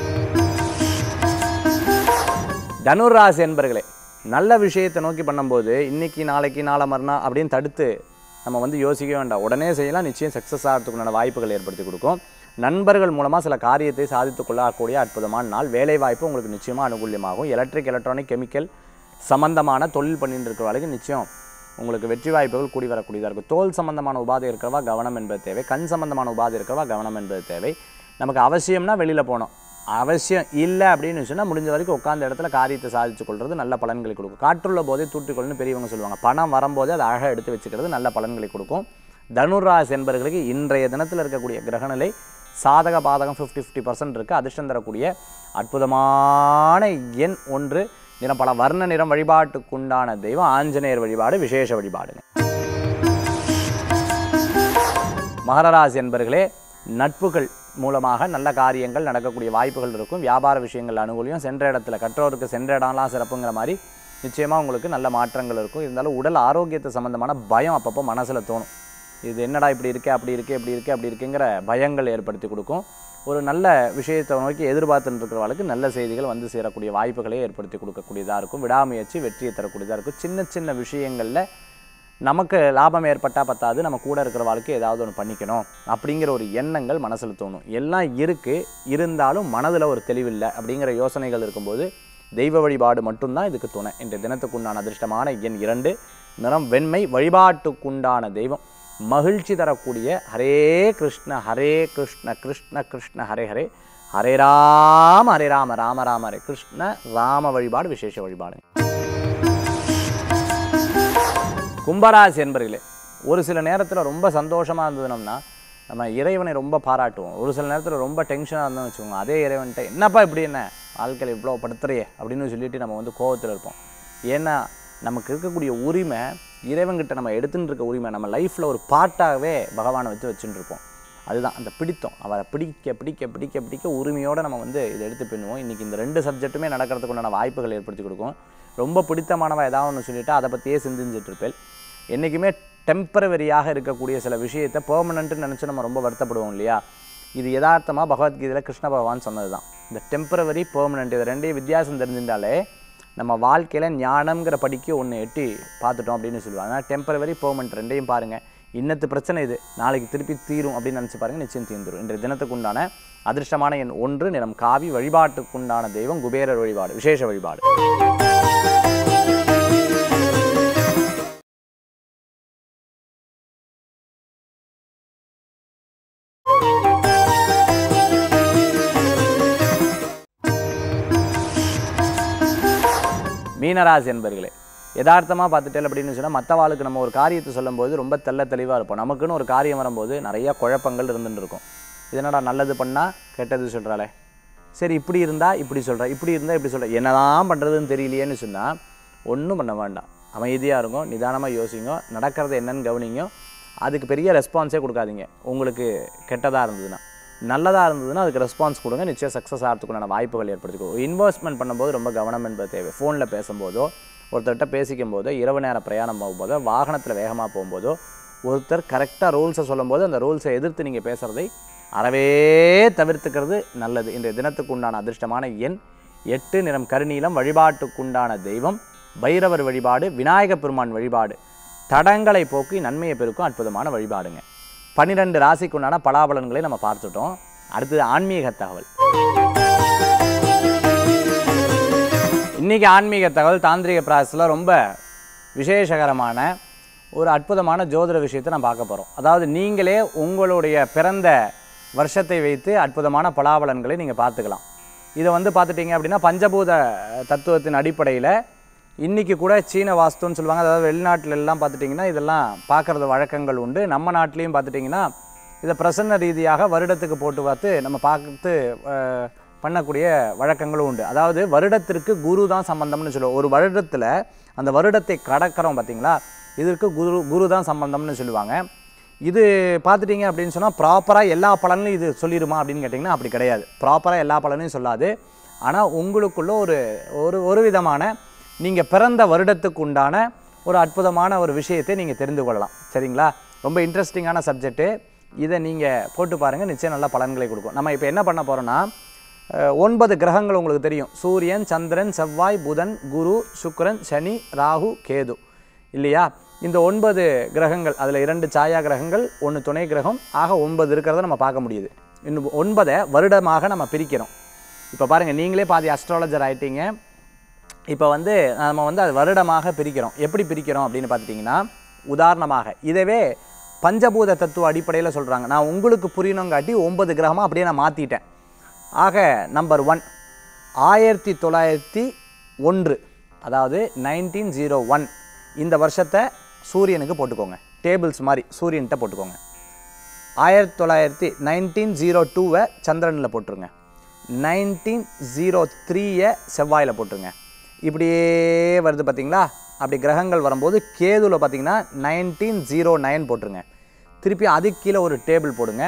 தனுராசி என்பர்களே, நல்ல விஷயத்தை நோக்கி பண்ணும்போது இன்றைக்கி நாளைக்கு நாளை மறுநாள் அப்படின்னு தடுத்து நம்ம வந்து யோசிக்க வேண்டாம், உடனே செய்யலாம், நிச்சயம் சக்ஸஸ் ஆகிறதுக்குண்டான வாய்ப்புகள் ஏற்படுத்தி கொடுக்கும். நண்பர்கள் மூலமாக சில காரியத்தை சாதித்து கொள்ளக்கூடிய அற்புதமான நாள். வேலை வாய்ப்பு உங்களுக்கு நிச்சயமாக அனுகூல்யமாகும். எலக்ட்ரிக் எலக்ட்ரானிக் கெமிக்கல் சம்பந்தமான தொழில் பண்ணிட்டு இருக்கிறவர்களுக்கு நிச்சயம் உங்களுக்கு வெற்றி வாய்ப்புகள் கூடி வரக்கூடியதாக இருக்கும். தோல் சம்பந்தமான உபாதை இருக்கிறவா கவனம் என்பது தேவை. கண் சம்பந்தமான உபாதை இருக்கிறவா கவனம் என்பது தேவை. நமக்கு அவசியம்னா வெளியில் போகணும், அவசியம் இல்லை அப்படின்னு சொன்னால் முடிஞ்ச வரைக்கும் உட்கார்ந்த இடத்துல காரியத்தை சாதித்து கொள்வது நல்ல பலன்களை கொடுக்கும். காற்றுள்ள போதே தூற்றிக்கொள்ளுன்னு பெரியவங்க சொல்லுவாங்க. பணம் வரும்போதே அதை அழகாக எடுத்து வச்சுக்கிறது நல்ல பலன்களை கொடுக்கும். தனுராசி என்பவர்களுக்கு இன்றைய தினத்தில் இருக்கக்கூடிய கிரகநிலை சாதக பாதகம் ஃபிஃப்டி ஃபிஃப்டி பர்சன்ட் இருக்குது. அதிர்ஷ்டம் தரக்கூடிய அற்புதமான எண் ஒன்று, நிறம் பல வர்ண நிறம். வழிபாட்டுக்குண்டான தெய்வம் ஆஞ்சநேயர் வழிபாடு, விசேஷ வழிபாடுங்க. மகர ராசி என்பர்களே, நட்புகள் மூலமாக நல்ல காரியங்கள் நடக்கக்கூடிய வாய்ப்புகள் இருக்கும். வியாபார விஷயங்கள் அனுகூலியம். சென்ற இடத்துல கற்றோருக்கு சென்ற இடம்லாம் சிறப்புங்கிற மாதிரி நிச்சயமாக உங்களுக்கு நல்ல மாற்றங்கள் இருக்கும். இருந்தாலும் உடல் ஆரோக்கியத்தை சம்மந்தமான பயம் அப்பப்போ மனசில் தோணும். இது என்னடா இப்படி இருக்கே, அப்படி இருக்கே, இப்படி இருக்கே, அப்படி இருக்குங்கிற பயங்கள் ஏற்படுத்தி கொடுக்கும். ஒரு நல்ல விஷயத்தை நோக்கி எதிர்பார்த்துட்டு இருக்கிறவர்களுக்கு நல்ல செய்திகள் வந்து சேரக்கூடிய வாய்ப்புகளை ஏற்படுத்தி கொடுக்கக்கூடியதாக இருக்கும். விடாமுயற்சி வெற்றியை தரக்கூடியதாக இருக்கும். சின்ன சின்ன விஷயங்களில் நமக்கு லாபம் ஏற்பட்டால் பத்தாது, நம்ம கூட இருக்கிறவர்களுக்கு ஏதாவது ஒன்று பண்ணிக்கணும் அப்படிங்கிற ஒரு எண்ணங்கள் மனசில் தோணும். எல்லாம் இருக்குது, இருந்தாலும் மனதில் ஒரு தெளிவில்லை அப்படிங்கிற யோசனைகள் இருக்கும்போது தெய்வ வழிபாடு மட்டும்தான் இதுக்கு துணை. இன்றைய தினத்துக்குண்டான அதிர்ஷ்டமான எண் இரண்டு, நிறம் வெண்மை, வழிபாட்டுக்குண்டான தெய்வம் மகிழ்ச்சி தரக்கூடிய ஹரே கிருஷ்ண ஹரே கிருஷ்ண கிருஷ்ண கிருஷ்ண ஹரே ஹரே, ஹரே ராம ஹரே ராம ராம ராம ஹரே கிருஷ்ண. ராம வழிபாடு விசேஷ வழிபாடு. கும்பராசி என்பர்களே, ஒரு சில நேரத்தில் ரொம்ப சந்தோஷமாக இருந்ததுனோம்னா நம்ம இறைவனை ரொம்ப பாராட்டுவோம். ஒரு சில நேரத்தில் ரொம்ப டென்ஷனாக இருந்தோம்னு வச்சுக்கோங்க, அதே இறைவன்கிட்ட என்னப்பா இப்படி என்ன வாழ்க்கையில் இவ்வளோ படுத்துறையே அப்படின்னு சொல்லிட்டு நம்ம வந்து கோபத்தில் இருப்போம். ஏன்னா நமக்கு இருக்கக்கூடிய உரிமை இறைவன்கிட்ட நம்ம எடுத்துன்னு இருக்க உரிமை நம்ம லைஃப்பில் ஒரு பார்ட்டாகவே பகவானை வச்சு வச்சுட்டு இருப்போம். அதுதான் அந்த பிடித்தம். அவரை பிடிக்க பிடிக்க பிடிக்க பிடிக்க உரிமையோடு நம்ம வந்து இதை எடுத்து பண்ணுவோம். இன்றைக்கி இந்த ரெண்டு சப்ஜெக்ட்டுமே நடக்கிறதுக்கு உண்டான வாய்ப்புகள் ஏற்படுத்தி கொடுக்கும். ரொம்ப பிடித்தமானவ ஏதாவது ஒன்று சொல்லிவிட்டு அதை பற்றியே சிந்திச்சுட்டு இருப்பேன். என்றைக்குமே டெம்பரவரியாக இருக்கக்கூடிய சில விஷயத்தை பெர்மனண்ட்டுன்னு நினச்சி நம்ம ரொம்ப வருத்தப்படுவோம் இல்லையா? இது யதார்த்தமாக பகவத்கீதையில் கிருஷ்ண பகவான் சொன்னது தான். இந்த டெம்பரவரி பெர்மனண்ட் இது ரெண்டையும் வித்தியாசம் தெரிஞ்சுட்டாலே நம்ம வாழ்க்கையில் ஞானம்ங்கிற படிக்க ஒன்று எட்டி பார்த்துட்டோம் அப்படின்னு சொல்லுவாங்க. அதனால் டெம்பரவரி பெர்மனண்ட் ரெண்டையும் பாருங்கள். இன்னத்து பிரச்சனை இது, நாளைக்கு திருப்பி தீரும் அப்படின்னு நினச்சி பாருங்கள், நிச்சயம் தீர்ந்துடும். இன்றைய தினத்துக்கு உண்டான அதிர்ஷ்டமான எண் ஒன்று, நிறம் காவி, வழிபாட்டுக்குண்டான தெய்வம் குபேரர் வழிபாடு விசேஷ வழிபாடு. மீனராசி என்பர்களே, யதார்த்தமாக பார்த்துட்டேன் அப்படின்னு சொன்னால் மற்றவாளுக்கு நம்ம ஒரு காரியத்தை சொல்லும்போது ரொம்ப தெல்ல தெளிவாக இருப்போம். நமக்குன்னு ஒரு காரியம் வரும்போது நிறையா குழப்பங்கள் இருந்துட்டு இருக்கும். இதனடா நல்லது பண்ணால் கெட்டது சொல்கிறாளே, சரி இப்படி இருந்தால் இப்படி சொல்கிறேன், இப்படி இருந்தால் இப்படி சொல்கிறேன், என்னதான் பண்ணுறதுன்னு தெரியலையேன்னு சொன்னால் ஒன்றும் பண்ண வேண்டாம். அமைதியாக இருக்கும், நிதானமாக யோசிங்க, நடக்கிறது என்னன்னு கவனிங்க. அதுக்கு பெரிய ரெஸ்பான்ஸே கொடுக்காதீங்க. உங்களுக்கு கெட்டதாக இருந்ததுன்னா, நல்லதாக இருந்ததுன்னா அதுக்கு ரெஸ்பான்ஸ் கொடுங்க. நிச்சயம் சக்ஸஸ் ஆகிறதுக்குண்டான வாய்ப்புகள் ஏற்படுத்திக்கும். இன்வெஸ்ட்மெண்ட் பண்ணும்போது ரொம்ப கவனம் என்பது தேவை. ஃபோனில் பேசும்போதோ, ஒருத்தர்கிட்ட பேசிக்கும் போதோ, இரவு நேர பிரயாணம் போகும்போதோ, வாகனத்தில் வேகமாக போகும்போதோ ஒருத்தர் கரெக்டாக ரூல்ஸை சொல்லும்போது அந்த ரூல்ஸை எதிர்த்து நீங்கள் பேசுகிறதை அறவே தவிர்த்துக்கிறது நல்லது. இன்றைய தினத்துக்கு உண்டான அதிர்ஷ்டமான எண் எட்டு, நிறம் கருநீலம், வழிபாட்டுக்குண்டான தெய்வம் பைரவர் வழிபாடு விநாயக பெருமான் வழிபாடு தடங்களை போக்கி நன்மையை பெருக்கும் அற்புதமான வழிபாடுங்க. பன்னிரெண்டு ராசிக்குண்டான பலாபலன்களை நம்ம பார்த்துட்டோம். அடுத்தது ஆன்மீக தகவல். இன்றைக்கி ஆன்மீக தகவல் தாந்திரிக பிராசஸில் ரொம்ப விசேஷகரமான ஒரு அற்புதமான ஜோதிட விஷயத்தை நான் பார்க்க போகிறோம். அதாவது நீங்களே உங்களுடைய பிறந்த வருஷத்தை வைத்து அற்புதமான பலாபலன்களை நீங்கள் பார்த்துக்கலாம். இதை வந்து பார்த்துட்டிங்க அப்படின்னா பஞ்சபூத தத்துவத்தின் அடிப்படையில் இன்றைக்கி கூட சீன வாஸ்துன்னு சொல்லுவாங்க. அதாவது வெளிநாட்டில் எல்லாம் பார்த்துட்டிங்கன்னா இதெல்லாம் பார்க்குறது வழக்கங்கள் உண்டு. நம்ம நாட்டிலையும் பார்த்துட்டிங்கன்னா இதை பிரசன்ன ரீதியாக வருடத்துக்கு போட்டு பார்த்து நம்ம பார்த்து பண்ணக்கூடிய வழக்கங்களும் உண்டு. அதாவது வருடத்திற்கு குரு தான் சம்பந்தம்னு சொல்லுவோம். ஒரு வருடத்தில் அந்த வருடத்தை கடக்கிறோம் பார்த்திங்களா, இதற்கு குரு குரு தான் சம்பந்தம்னு சொல்லுவாங்க. இது பார்த்துட்டிங்க அப்படின்னு சொன்னால் ப்ராப்பராக எல்லா பலனையும் இது சொல்லிடுமா அப்படின்னு கேட்டிங்கன்னா அப்படி கிடையாது. ப்ராப்பராக எல்லா பலனையும் சொல்லாது. ஆனால் உங்களுக்குள்ள ஒரு ஒரு ஒரு விதமான நீங்கள் பிறந்த வருடத்துக்கு உண்டான ஒரு அற்புதமான ஒரு விஷயத்தை நீங்கள் தெரிந்து கொள்ளலாம். சரிங்களா? ரொம்ப இன்ட்ரெஸ்டிங்கான சப்ஜெக்ட்டு. இதை நீங்கள் போட்டு பாருங்கள், நிச்சயம் நல்ல பலன்களை கொடுக்கும். நம்ம இப்போ என்ன பண்ண போகிறோன்னா, ஒன்பது கிரகங்கள் உங்களுக்கு தெரியும். சூரியன், சந்திரன், செவ்வாய், புதன், குரு, சுக்கிரன், சனி, ராகு, கேது இல்லையா? இந்த ஒன்பது கிரகங்கள், அதில் இரண்டு சாயா கிரகங்கள், ஒன்று துணை கிரகம், ஆக ஒன்பது இருக்கிறத நம்ம பார்க்க முடியுது. இன்னும் ஒன்பதை வருடமாக நம்ம பிரிக்கிறோம். இப்போ பாருங்கள், நீங்களே பாதி அஸ்ட்ராலஜர் ஆகிட்டீங்க. இப்போ வந்து நம்ம வந்து அது வருடமாக பிரிக்கிறோம். எப்படி பிரிக்கிறோம் அப்படின்னு பார்த்துட்டிங்கன்னா, உதாரணமாக இதவே பஞ்சபூத தத்துவ அடிப்படையில் சொல்கிறாங்க. நான் உங்களுக்கு புரியணுங்காட்டி ஒன்பது கிரகமாக அப்படியே நான் மாற்றிட்டேன். ஆக நம்பர் ஒன் ஆயிரத்தி தொள்ளாயிரத்தி ஒன்று, அதாவது நைன்டீன் ஜீரோ ஒன் இந்த வருஷத்தை சூரியனுக்கு போட்டுக்கோங்க. டேபிள்ஸ் மாதிரி சூரியன்கிட்ட போட்டுக்கோங்க. ஆயிரத்தி தொள்ளாயிரத்தி நைன்டீன் ஜீரோ டூவை சந்திரனில் போட்டுருங்க. நைன்டீன் ஜீரோ த்ரீயை செவ்வாயில் போட்டுருங்க. இப்படியே வருது பார்த்திங்களா? அப்படி கிரகங்கள் வரும்போது கேதுவில் பார்த்திங்கன்னா நைன்டீன் ஜீரோ நைன் போட்டுருங்க. திருப்பி அதுக்கு கீழே ஒரு டேபிள் போடுங்க.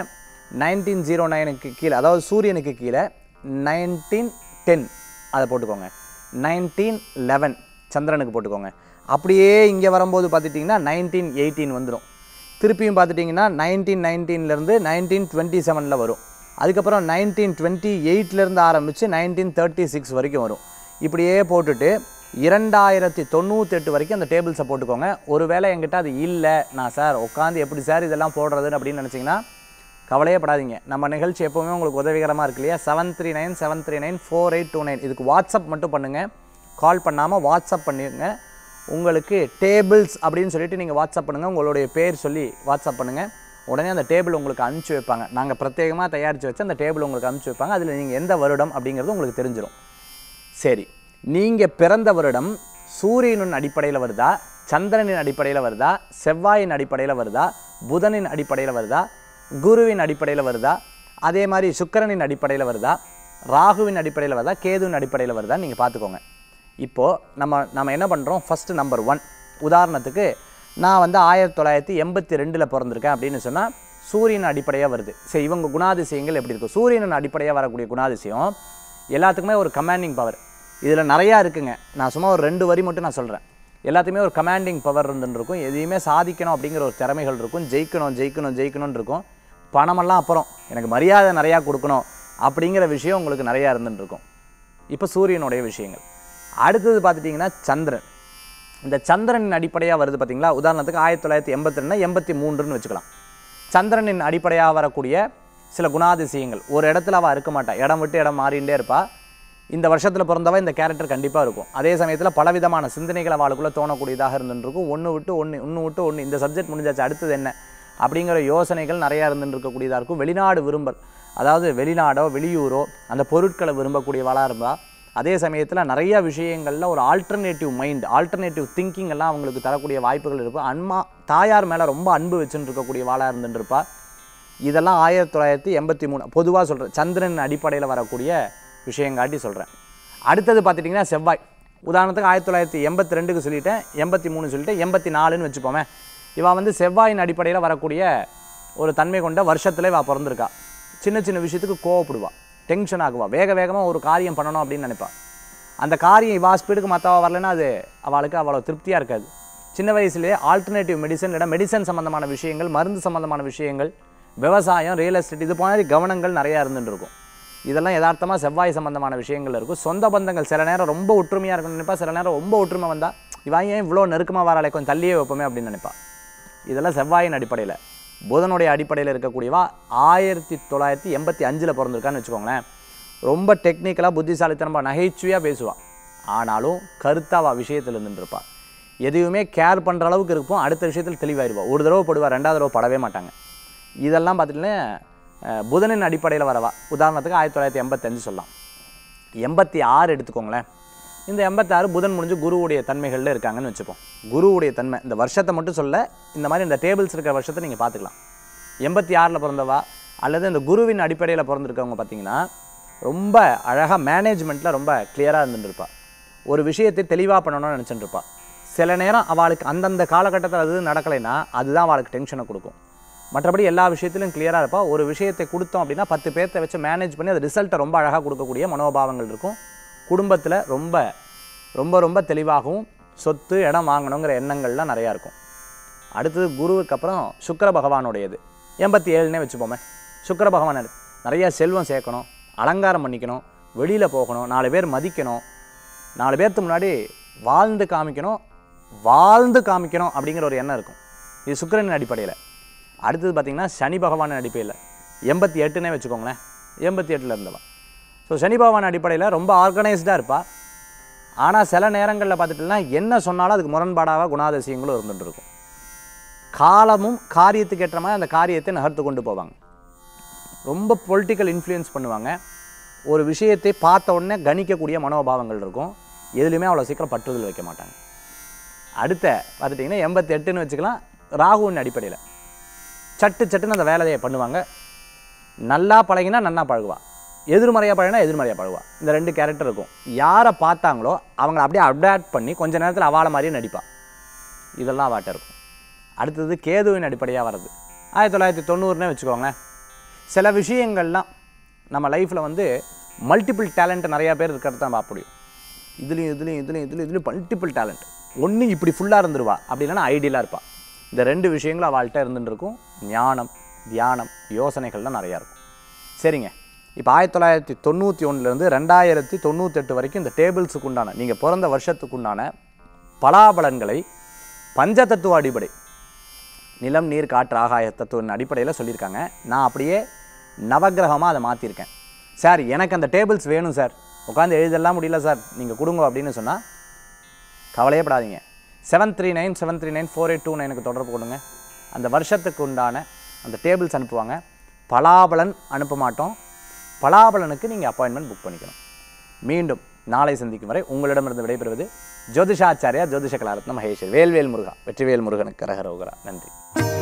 நைன்டீன் ஜீரோ நைனுக்கு கீழே, அதாவது சூரியனுக்கு கீழே நைன்டீன் டென் அதை போட்டுக்கோங்க. நைன்டீன் லெவன் சந்திரனுக்கு போட்டுக்கோங்க. அப்படியே இங்கே வரும்போது பார்த்துட்டிங்கன்னா நைன்டீன் எயிட்டீன் வந்துடும். திருப்பியும் பார்த்துட்டிங்கன்னா நைன்டீன் நைன்டீன்லேருந்து நைன்டீன் டுவெண்ட்டி செவனில் வரும். அதுக்கப்புறம் நைன்டீன் டுவெண்ட்டி எயிட்லேருந்து ஆரம்பித்து நைன்டீன் தேர்ட்டி சிக்ஸ் வரைக்கும் வரும். இப்படியே போட்டுட்டு இரண்டாயிரத்தி தொண்ணூற்றெட்டு வரைக்கும் அந்த டேபிள்ஸை போட்டுக்கோங்க. ஒருவேளை என்கிட்ட அது இல்லை, நான் சார் உட்காந்து எப்படி சார் இதெல்லாம் போடுறதுன்னு அப்படின்னு நினச்சிங்கன்னா கவலையே படாதீங்க. நம்ம நிகழ்ச்சி எப்போவுமே உங்களுக்கு உதவிகரமாக இருக்கு இல்லையா? Seven three nine seven three nine four eight two nine இதுக்கு வாட்ஸ்அப் மட்டும் பண்ணுங்கள். கால் பண்ணாமல் வாட்ஸ்அப் பண்ணிடுங்க. உங்களுக்கு டேபிள்ஸ் அப்படின்னு சொல்லிட்டு நீங்கள் வாட்ஸ்அப் பண்ணுங்கள். உங்களுடைய பேர் சொல்லி வாட்ஸ்அப் பண்ணுங்கள். உடனே அந்த டேபிள் உங்களுக்கு அனுப்பிச்சி வைப்பாங்க. நாங்கள் பிரத்யேகமாக தயாரித்து வச்சு அந்த டேபிள் உங்களுக்கு அனுப்பிச்சி வைப்பாங்க. அதில் நீங்கள் எந்த வருடம் அப்படிங்கிறது உங்களுக்கு தெரிஞ்சிடும். சரி, நீங்கள் பிறந்த வருடம் சூரியனின் அடிப்படையில் வருதா, சந்திரனின் அடிப்படையில் வருதா, செவ்வாயின் அடிப்படையில் வருதா, புதனின் அடிப்படையில் வருதா, குருவின் அடிப்படையில் வருதா, அதே மாதிரி சுக்கிரனின் அடிப்படையில் வருதா, ராகுவின் அடிப்படையில் வருதா, கேதுவின் அடிப்படையில் வருதா நீங்கள் பார்த்துக்கோங்க. இப்போது நம்ம நம்ம என்ன பண்ணுறோம், ஃபஸ்ட்டு நம்பர் ஒன் உதாரணத்துக்கு நான் வந்து ஆயிரத்தி தொள்ளாயிரத்தி எண்பத்தி ரெண்டில் பிறந்திருக்கேன் அப்படின்னு சொன்னால் சூரியன் அடிப்படையாக வருது. சரி, இவங்க குணாதிசயங்கள் எப்படி இருக்கும்? சூரியனின் அடிப்படையாக வரக்கூடிய குணாதிசயம் எல்லாத்துக்குமே ஒரு கமாண்டிங் பவர் இதில் நிறையா இருக்குங்க. நான் சும்மா ஒரு ரெண்டு வரி மட்டும் நான் சொல்கிறேன். எல்லாத்துக்குமே ஒரு கமாண்டிங் பவர் இருந்துன்னு இருக்கும். எதையுமே சாதிக்கணும் அப்படிங்கிற ஒரு திறமைகள் இருக்கும். ஜெயிக்கணும் ஜெயிக்கணும் ஜெயிக்கணும்னு இருக்கும். பணமெல்லாம் அப்புறம், எனக்கு மரியாதை நிறையா கொடுக்கணும் அப்படிங்கிற விஷயம் உங்களுக்கு நிறையா இருந்துன்னு இருக்கும். இப்போ சூரியனுடைய விஷயங்கள். அடுத்தது பார்த்துட்டிங்கன்னா சந்திரன். இந்த சந்திரனின் அடிப்படையாக வருது பார்த்தீங்களா? உதாரணத்துக்கு ஆயிரத்தி தொள்ளாயிரத்தி எண்பத்தி ரெண்டுனா எண்பத்தி மூன்றுன்னு வச்சுக்கலாம். சந்திரனின் அடிப்படையாக வரக்கூடிய சில குணாதிசயங்கள். ஒரு இடத்துல அவள் இருக்க மாட்டாள், இடம் விட்டு இடம் மாறிகிட்டே இருப்பாள். இந்த வருஷத்தில் பிறந்தவ இந்த கேரக்டர் கண்டிப்பாக இருக்கும். அதே சமயத்தில் பலவிதமான சிந்தனைகள் அவளுக்குள்ளே தோணக்கூடியதாக இருந்துருக்கும். ஒன்று விட்டு ஒன்று ஒன்று விட்டு ஒன்று இந்த சப்ஜெக்ட் முடிஞ்சாச்சு அடுத்தது என்ன அப்படிங்கிற யோசனைகள் நிறையா இருந்துட்டு இருக்கக்கூடியதாக இருக்கும். வெளிநாடு விரும்பல், அதாவது வெளிநாடோ வெளியூரோ அந்த பொருட்களை விரும்பக்கூடியவளாக இருந்தால், அதே சமயத்தில் நிறைய விஷயங்களில் ஒரு ஆல்டர்னேட்டிவ் மைண்ட், ஆல்டர்னேட்டிவ் திங்கிங் எல்லாம் அவங்களுக்கு தரக்கூடிய வாய்ப்புகள் இருக்கும். அன்மா தாயார் மேலே ரொம்ப அன்பு வச்சுன்னு இருக்கக்கூடிய வாளாக இருந்துருப்பா. இதெல்லாம் ஆயிரத்தி தொள்ளாயிரத்தி எண்பத்தி மூணு பொதுவாக சொல்கிறேன், சந்திரன் அடிப்படையில் வரக்கூடிய விஷயங்காட்டி சொல்கிறேன். அடுத்தது பார்த்துட்டிங்கன்னா செவ்வாய். உதாரணத்துக்கு ஆயிரத்தி தொள்ளாயிரத்தி எண்பத்தி ரெண்டுக்கு சொல்லிட்டேன், எண்பத்தி மூணு சொல்லிட்டேன், எண்பத்தி நாலுன்னு வச்சுப்போமே. இவள் வந்து செவ்வாயின் அடிப்படையில் வரக்கூடிய ஒரு தன்மை கொண்ட வருஷத்தில் இவள் பிறந்திருக்கா. சின்ன சின்ன விஷயத்துக்கு கோவப்படுவாள், டென்ஷன் ஆகுவா, வேக வேகமாக ஒரு காரியம் பண்ணணும் அப்படின்னு நினைப்பாள். அந்த காரியம் இவா ஸ்பீடுக்கு மற்றவா வரலன்னா அது அவளுக்கு அவ்வளோ திருப்தியாக இருக்காது. சின்ன வயசுலேயே ஆல்டர்னேட்டிவ் மெடிசன் இல்லைனா மெடிசன் சம்மந்தமான விஷயங்கள், மருந்து சம்மந்தமான விஷயங்கள், விவசாயம், ரியல் எஸ்டேட் இது மாதிரி கவனங்கள் நிறையா இருந்துட்டு இருக்கும். இதெல்லாம் யதார்த்தமாக செவ்வாய் சம்மந்தமான விஷயங்கள் இருக்கும். சொந்த பந்தங்கள் சில நேரம் ரொம்ப ஒற்றுமையாக இருக்குன்னு நினைப்பா, சில நேரம் ரொம்ப ஒற்றுமை வந்தால் இவன் ஏன் இவ்வளோ நெருக்கமாக வராளே, கொஞ்சம் தள்ளியே வைப்போமே அப்படின்னு நினைப்பா. இதெல்லாம் செவ்வாயின் அடிப்படையில். புதனுடைய அடிப்படையில் இருக்கக்கூடியவா ஆயிரத்தி தொள்ளாயிரத்தி எண்பத்தி அஞ்சில் பிறந்திருக்கான்னு வச்சுக்கோங்களேன். ரொம்ப டெக்னிக்கலாக புத்திசாலித்தனமாக நகைச்சுவையாக பேசுவாள். ஆனாலும் கருத்தாவா விஷயத்தில் இருந்துருப்பா. எதையுமே கேர் பண்ணுற அளவுக்கு இருப்போம். அடுத்த விஷயத்தில் தெளிவாயிருவா. ஒரு தடவை படுவா, ரெண்டாவது தடவை படவே மாட்டாங்க. இதெல்லாம் பார்த்துட்டுன்னா புதனின் அடிப்படையில் வரவா. உதாரணத்துக்கு ஆயிரத்தி தொள்ளாயிரத்தி எண்பத்தஞ்சு சொல்லலாம். எண்பத்தி ஆறு எடுத்துக்கோங்களேன். இந்த எண்பத்தாறு புதன் முடிஞ்சு குருவுடைய தன்மைகளில் இருக்காங்கன்னு வச்சுப்போம். குருவுடைய தன்மை இந்த வருஷத்தை மட்டும் சொல்ல, இந்த மாதிரி இந்த டேபிள்ஸ் இருக்கிற வருஷத்தை நீங்கள் பார்த்துக்கலாம். எண்பத்தி ஆறில் பிறந்தவா அல்லது இந்த குருவின் அடிப்படையில் பிறந்திருக்கவங்க பார்த்தீங்கன்னா ரொம்ப அழகாக மேனேஜ்மெண்ட்டில் ரொம்ப கிளியராக இருந்துருப்பா. ஒரு விஷயத்தை தெளிவாக பண்ணணும்னு நினச்சிட்டு இருப்பா. சில நேரம் அவளுக்கு அந்தந்த காலகட்டத்தில் அது நடக்கலைன்னா அதுதான் அவளுக்கு டென்ஷனை கொடுக்கும். மற்றபடி எல்லா விஷயத்திலும் கிளியராக இருப்பா. ஒரு விஷயத்தை கொடுத்தோம் அப்படின்னா பத்து பேர்த்தை வச்சு மேனேஜ் பண்ணி அது ரிசல்ட்டை ரொம்ப அழகாக கொடுக்கக்கூடிய மனோபாவங்கள் இருக்கும். குடும்பத்தில் ரொம்ப ரொம்ப ரொம்ப தெளிவாகவும் சொத்து இடம் வாங்கணுங்கிற எண்ணங்கள்லாம் நிறையா இருக்கும். அடுத்தது குருவுக்கு அப்புறம் சுக்கிர பகவானுடையது எண்பத்தி ஏழுனே வச்சுப்போமே. சுக்கிர பகவான் நிறையா செல்வம் சேர்க்கணும், அலங்காரம் பண்ணிக்கணும், வெளியில் போகணும், நாலு பேர் மதிக்கணும், நாலு பேர்த்து முன்னாடி வாழ்ந்து காமிக்கணும், வாழ்ந்து காமிக்கணும் அப்படிங்கிற ஒரு எண்ணம் இருக்கும். இது சுக்கிரனின் அடிப்படையில். அடுத்தது பார்த்திங்கன்னா சனி பகவான் அடிப்படையில் எண்பத்தி எட்டுனே வச்சுக்கோங்களேன். எண்பத்தி எட்டில் இருந்தவா. ஸோ சனி பகவான் அடிப்படையில் ரொம்ப ஆர்கனைஸ்டாக இருப்பாள். ஆனால் சில நேரங்களில் பார்த்துட்டுனா என்ன சொன்னாலும் அதுக்கு முரண்பாடாக குணாதிசயங்களும் இருந்துகிட்டு இருக்கும். காலமும் காரியத்துக்கு ஏற்ற மாதிரி அந்த காரியத்தை நகர்த்து கொண்டு போவாங்க. ரொம்ப பொலிட்டிக்கல் இன்ஃப்ளூயன்ஸ் பண்ணுவாங்க. ஒரு விஷயத்தை பார்த்த உடனே கணிக்கக்கூடிய மனோபாவங்கள் இருக்கும். எதுலையுமே அவ்வளோ சீக்கிரம் பற்றுதல் வைக்க மாட்டாங்க. அடுத்த பார்த்துட்டிங்கன்னா எண்பத்தி எட்டுன்னு வச்சுக்கலாம். ராகுவின் அடிப்படையில் சட்டு சட்டுன்னு அந்த வேலையை பண்ணுவாங்க. நல்லா பழகினா நன்னா பழகுவா, எதிர்மறையாக பழகினா எதிர்மறையாக பழகுவா. இந்த ரெண்டு கேரக்டர் இருக்கும். யாரை பார்த்தாங்களோ அவங்கள அப்படியே அடாப்ட் பண்ணி கொஞ்ச நேரத்தில் அவாளை மாதிரியே நடிப்பாள். இதெல்லாம் வாட்ட இருக்கும். அடுத்தது கேதுவின் அடிப்படையாக வர்றது ஆயிரத்தி தொள்ளாயிரத்தி தொண்ணூறுனே வச்சுக்கோங்க. சில விஷயங்கள்லாம் நம்ம லைஃப்பில் வந்து மல்டிபிள் டேலண்ட் நிறையா பேர் இருக்கிறத நம்ம பார்க்க முடியும். இதுலேயும் இதுலேயும் இதுலேயும் இதுலேயும் இதுலேயும் மல்டிபிள் டேலண்ட். ஒன்று இப்படி ஃபுல்லாக இருந்துருவா, அப்படி இல்லைன்னா ஐடியலாக இருப்பாள். இந்த ரெண்டு விஷயங்களும் அவள்கிட்ட இருந்துருக்கும். ஞானம், தியானம், யோசனைகள்லாம் நிறையா இருக்கும். சரிங்க, இப்போ ஆயிரத்தி தொள்ளாயிரத்தி தொண்ணூற்றி ஒன்றுலேருந்து ரெண்டாயிரத்தி தொண்ணூற்றெட்டு வரைக்கும் இந்த டேபிள்ஸுக்கு உண்டான நீங்கள் பிறந்த வருஷத்துக்கு உண்டான பலாபலன்களை பஞ்சதத்துவ அடிப்படை, நிலம், நீர், காற்று, ஆகாய தத்துவத்தின் அடிப்படையில் சொல்லியிருக்காங்க. நான் அப்படியே நவகிரகமாக அதை மாற்றிருக்கேன். சார் எனக்கு அந்த டேபிள்ஸ் வேணும் சார், உட்காந்து எழுதெல்லாம் முடியல சார், நீங்கள் கொடுங்க அப்படின்னு சொன்னால் கவலையப்படாதீங்க. Seven three nine seven three nine four eight two நைனுக்கு தொடர்பு கொடுங்க. அந்த வருஷத்துக்கு உண்டான அந்த டேபிள்ஸ் அனுப்புவாங்க. பலாபலன் அனுப்ப மாட்டோம். பலாபலனுக்கு நீங்கள் அப்பாயின்மெண்ட் புக் பண்ணிக்கணும். மீண்டும் நாளை சந்திக்கும் வரை உங்களிடமிருந்து விடைபெறுவது ஜோதிஷாச்சாரியா ஜோதிஷ கலாரத்ன மகேஸ்வர். வேல்வேல் முருகா. வெற்றிவேல் முருகனுக்கு கரகரோகரா. நன்றி.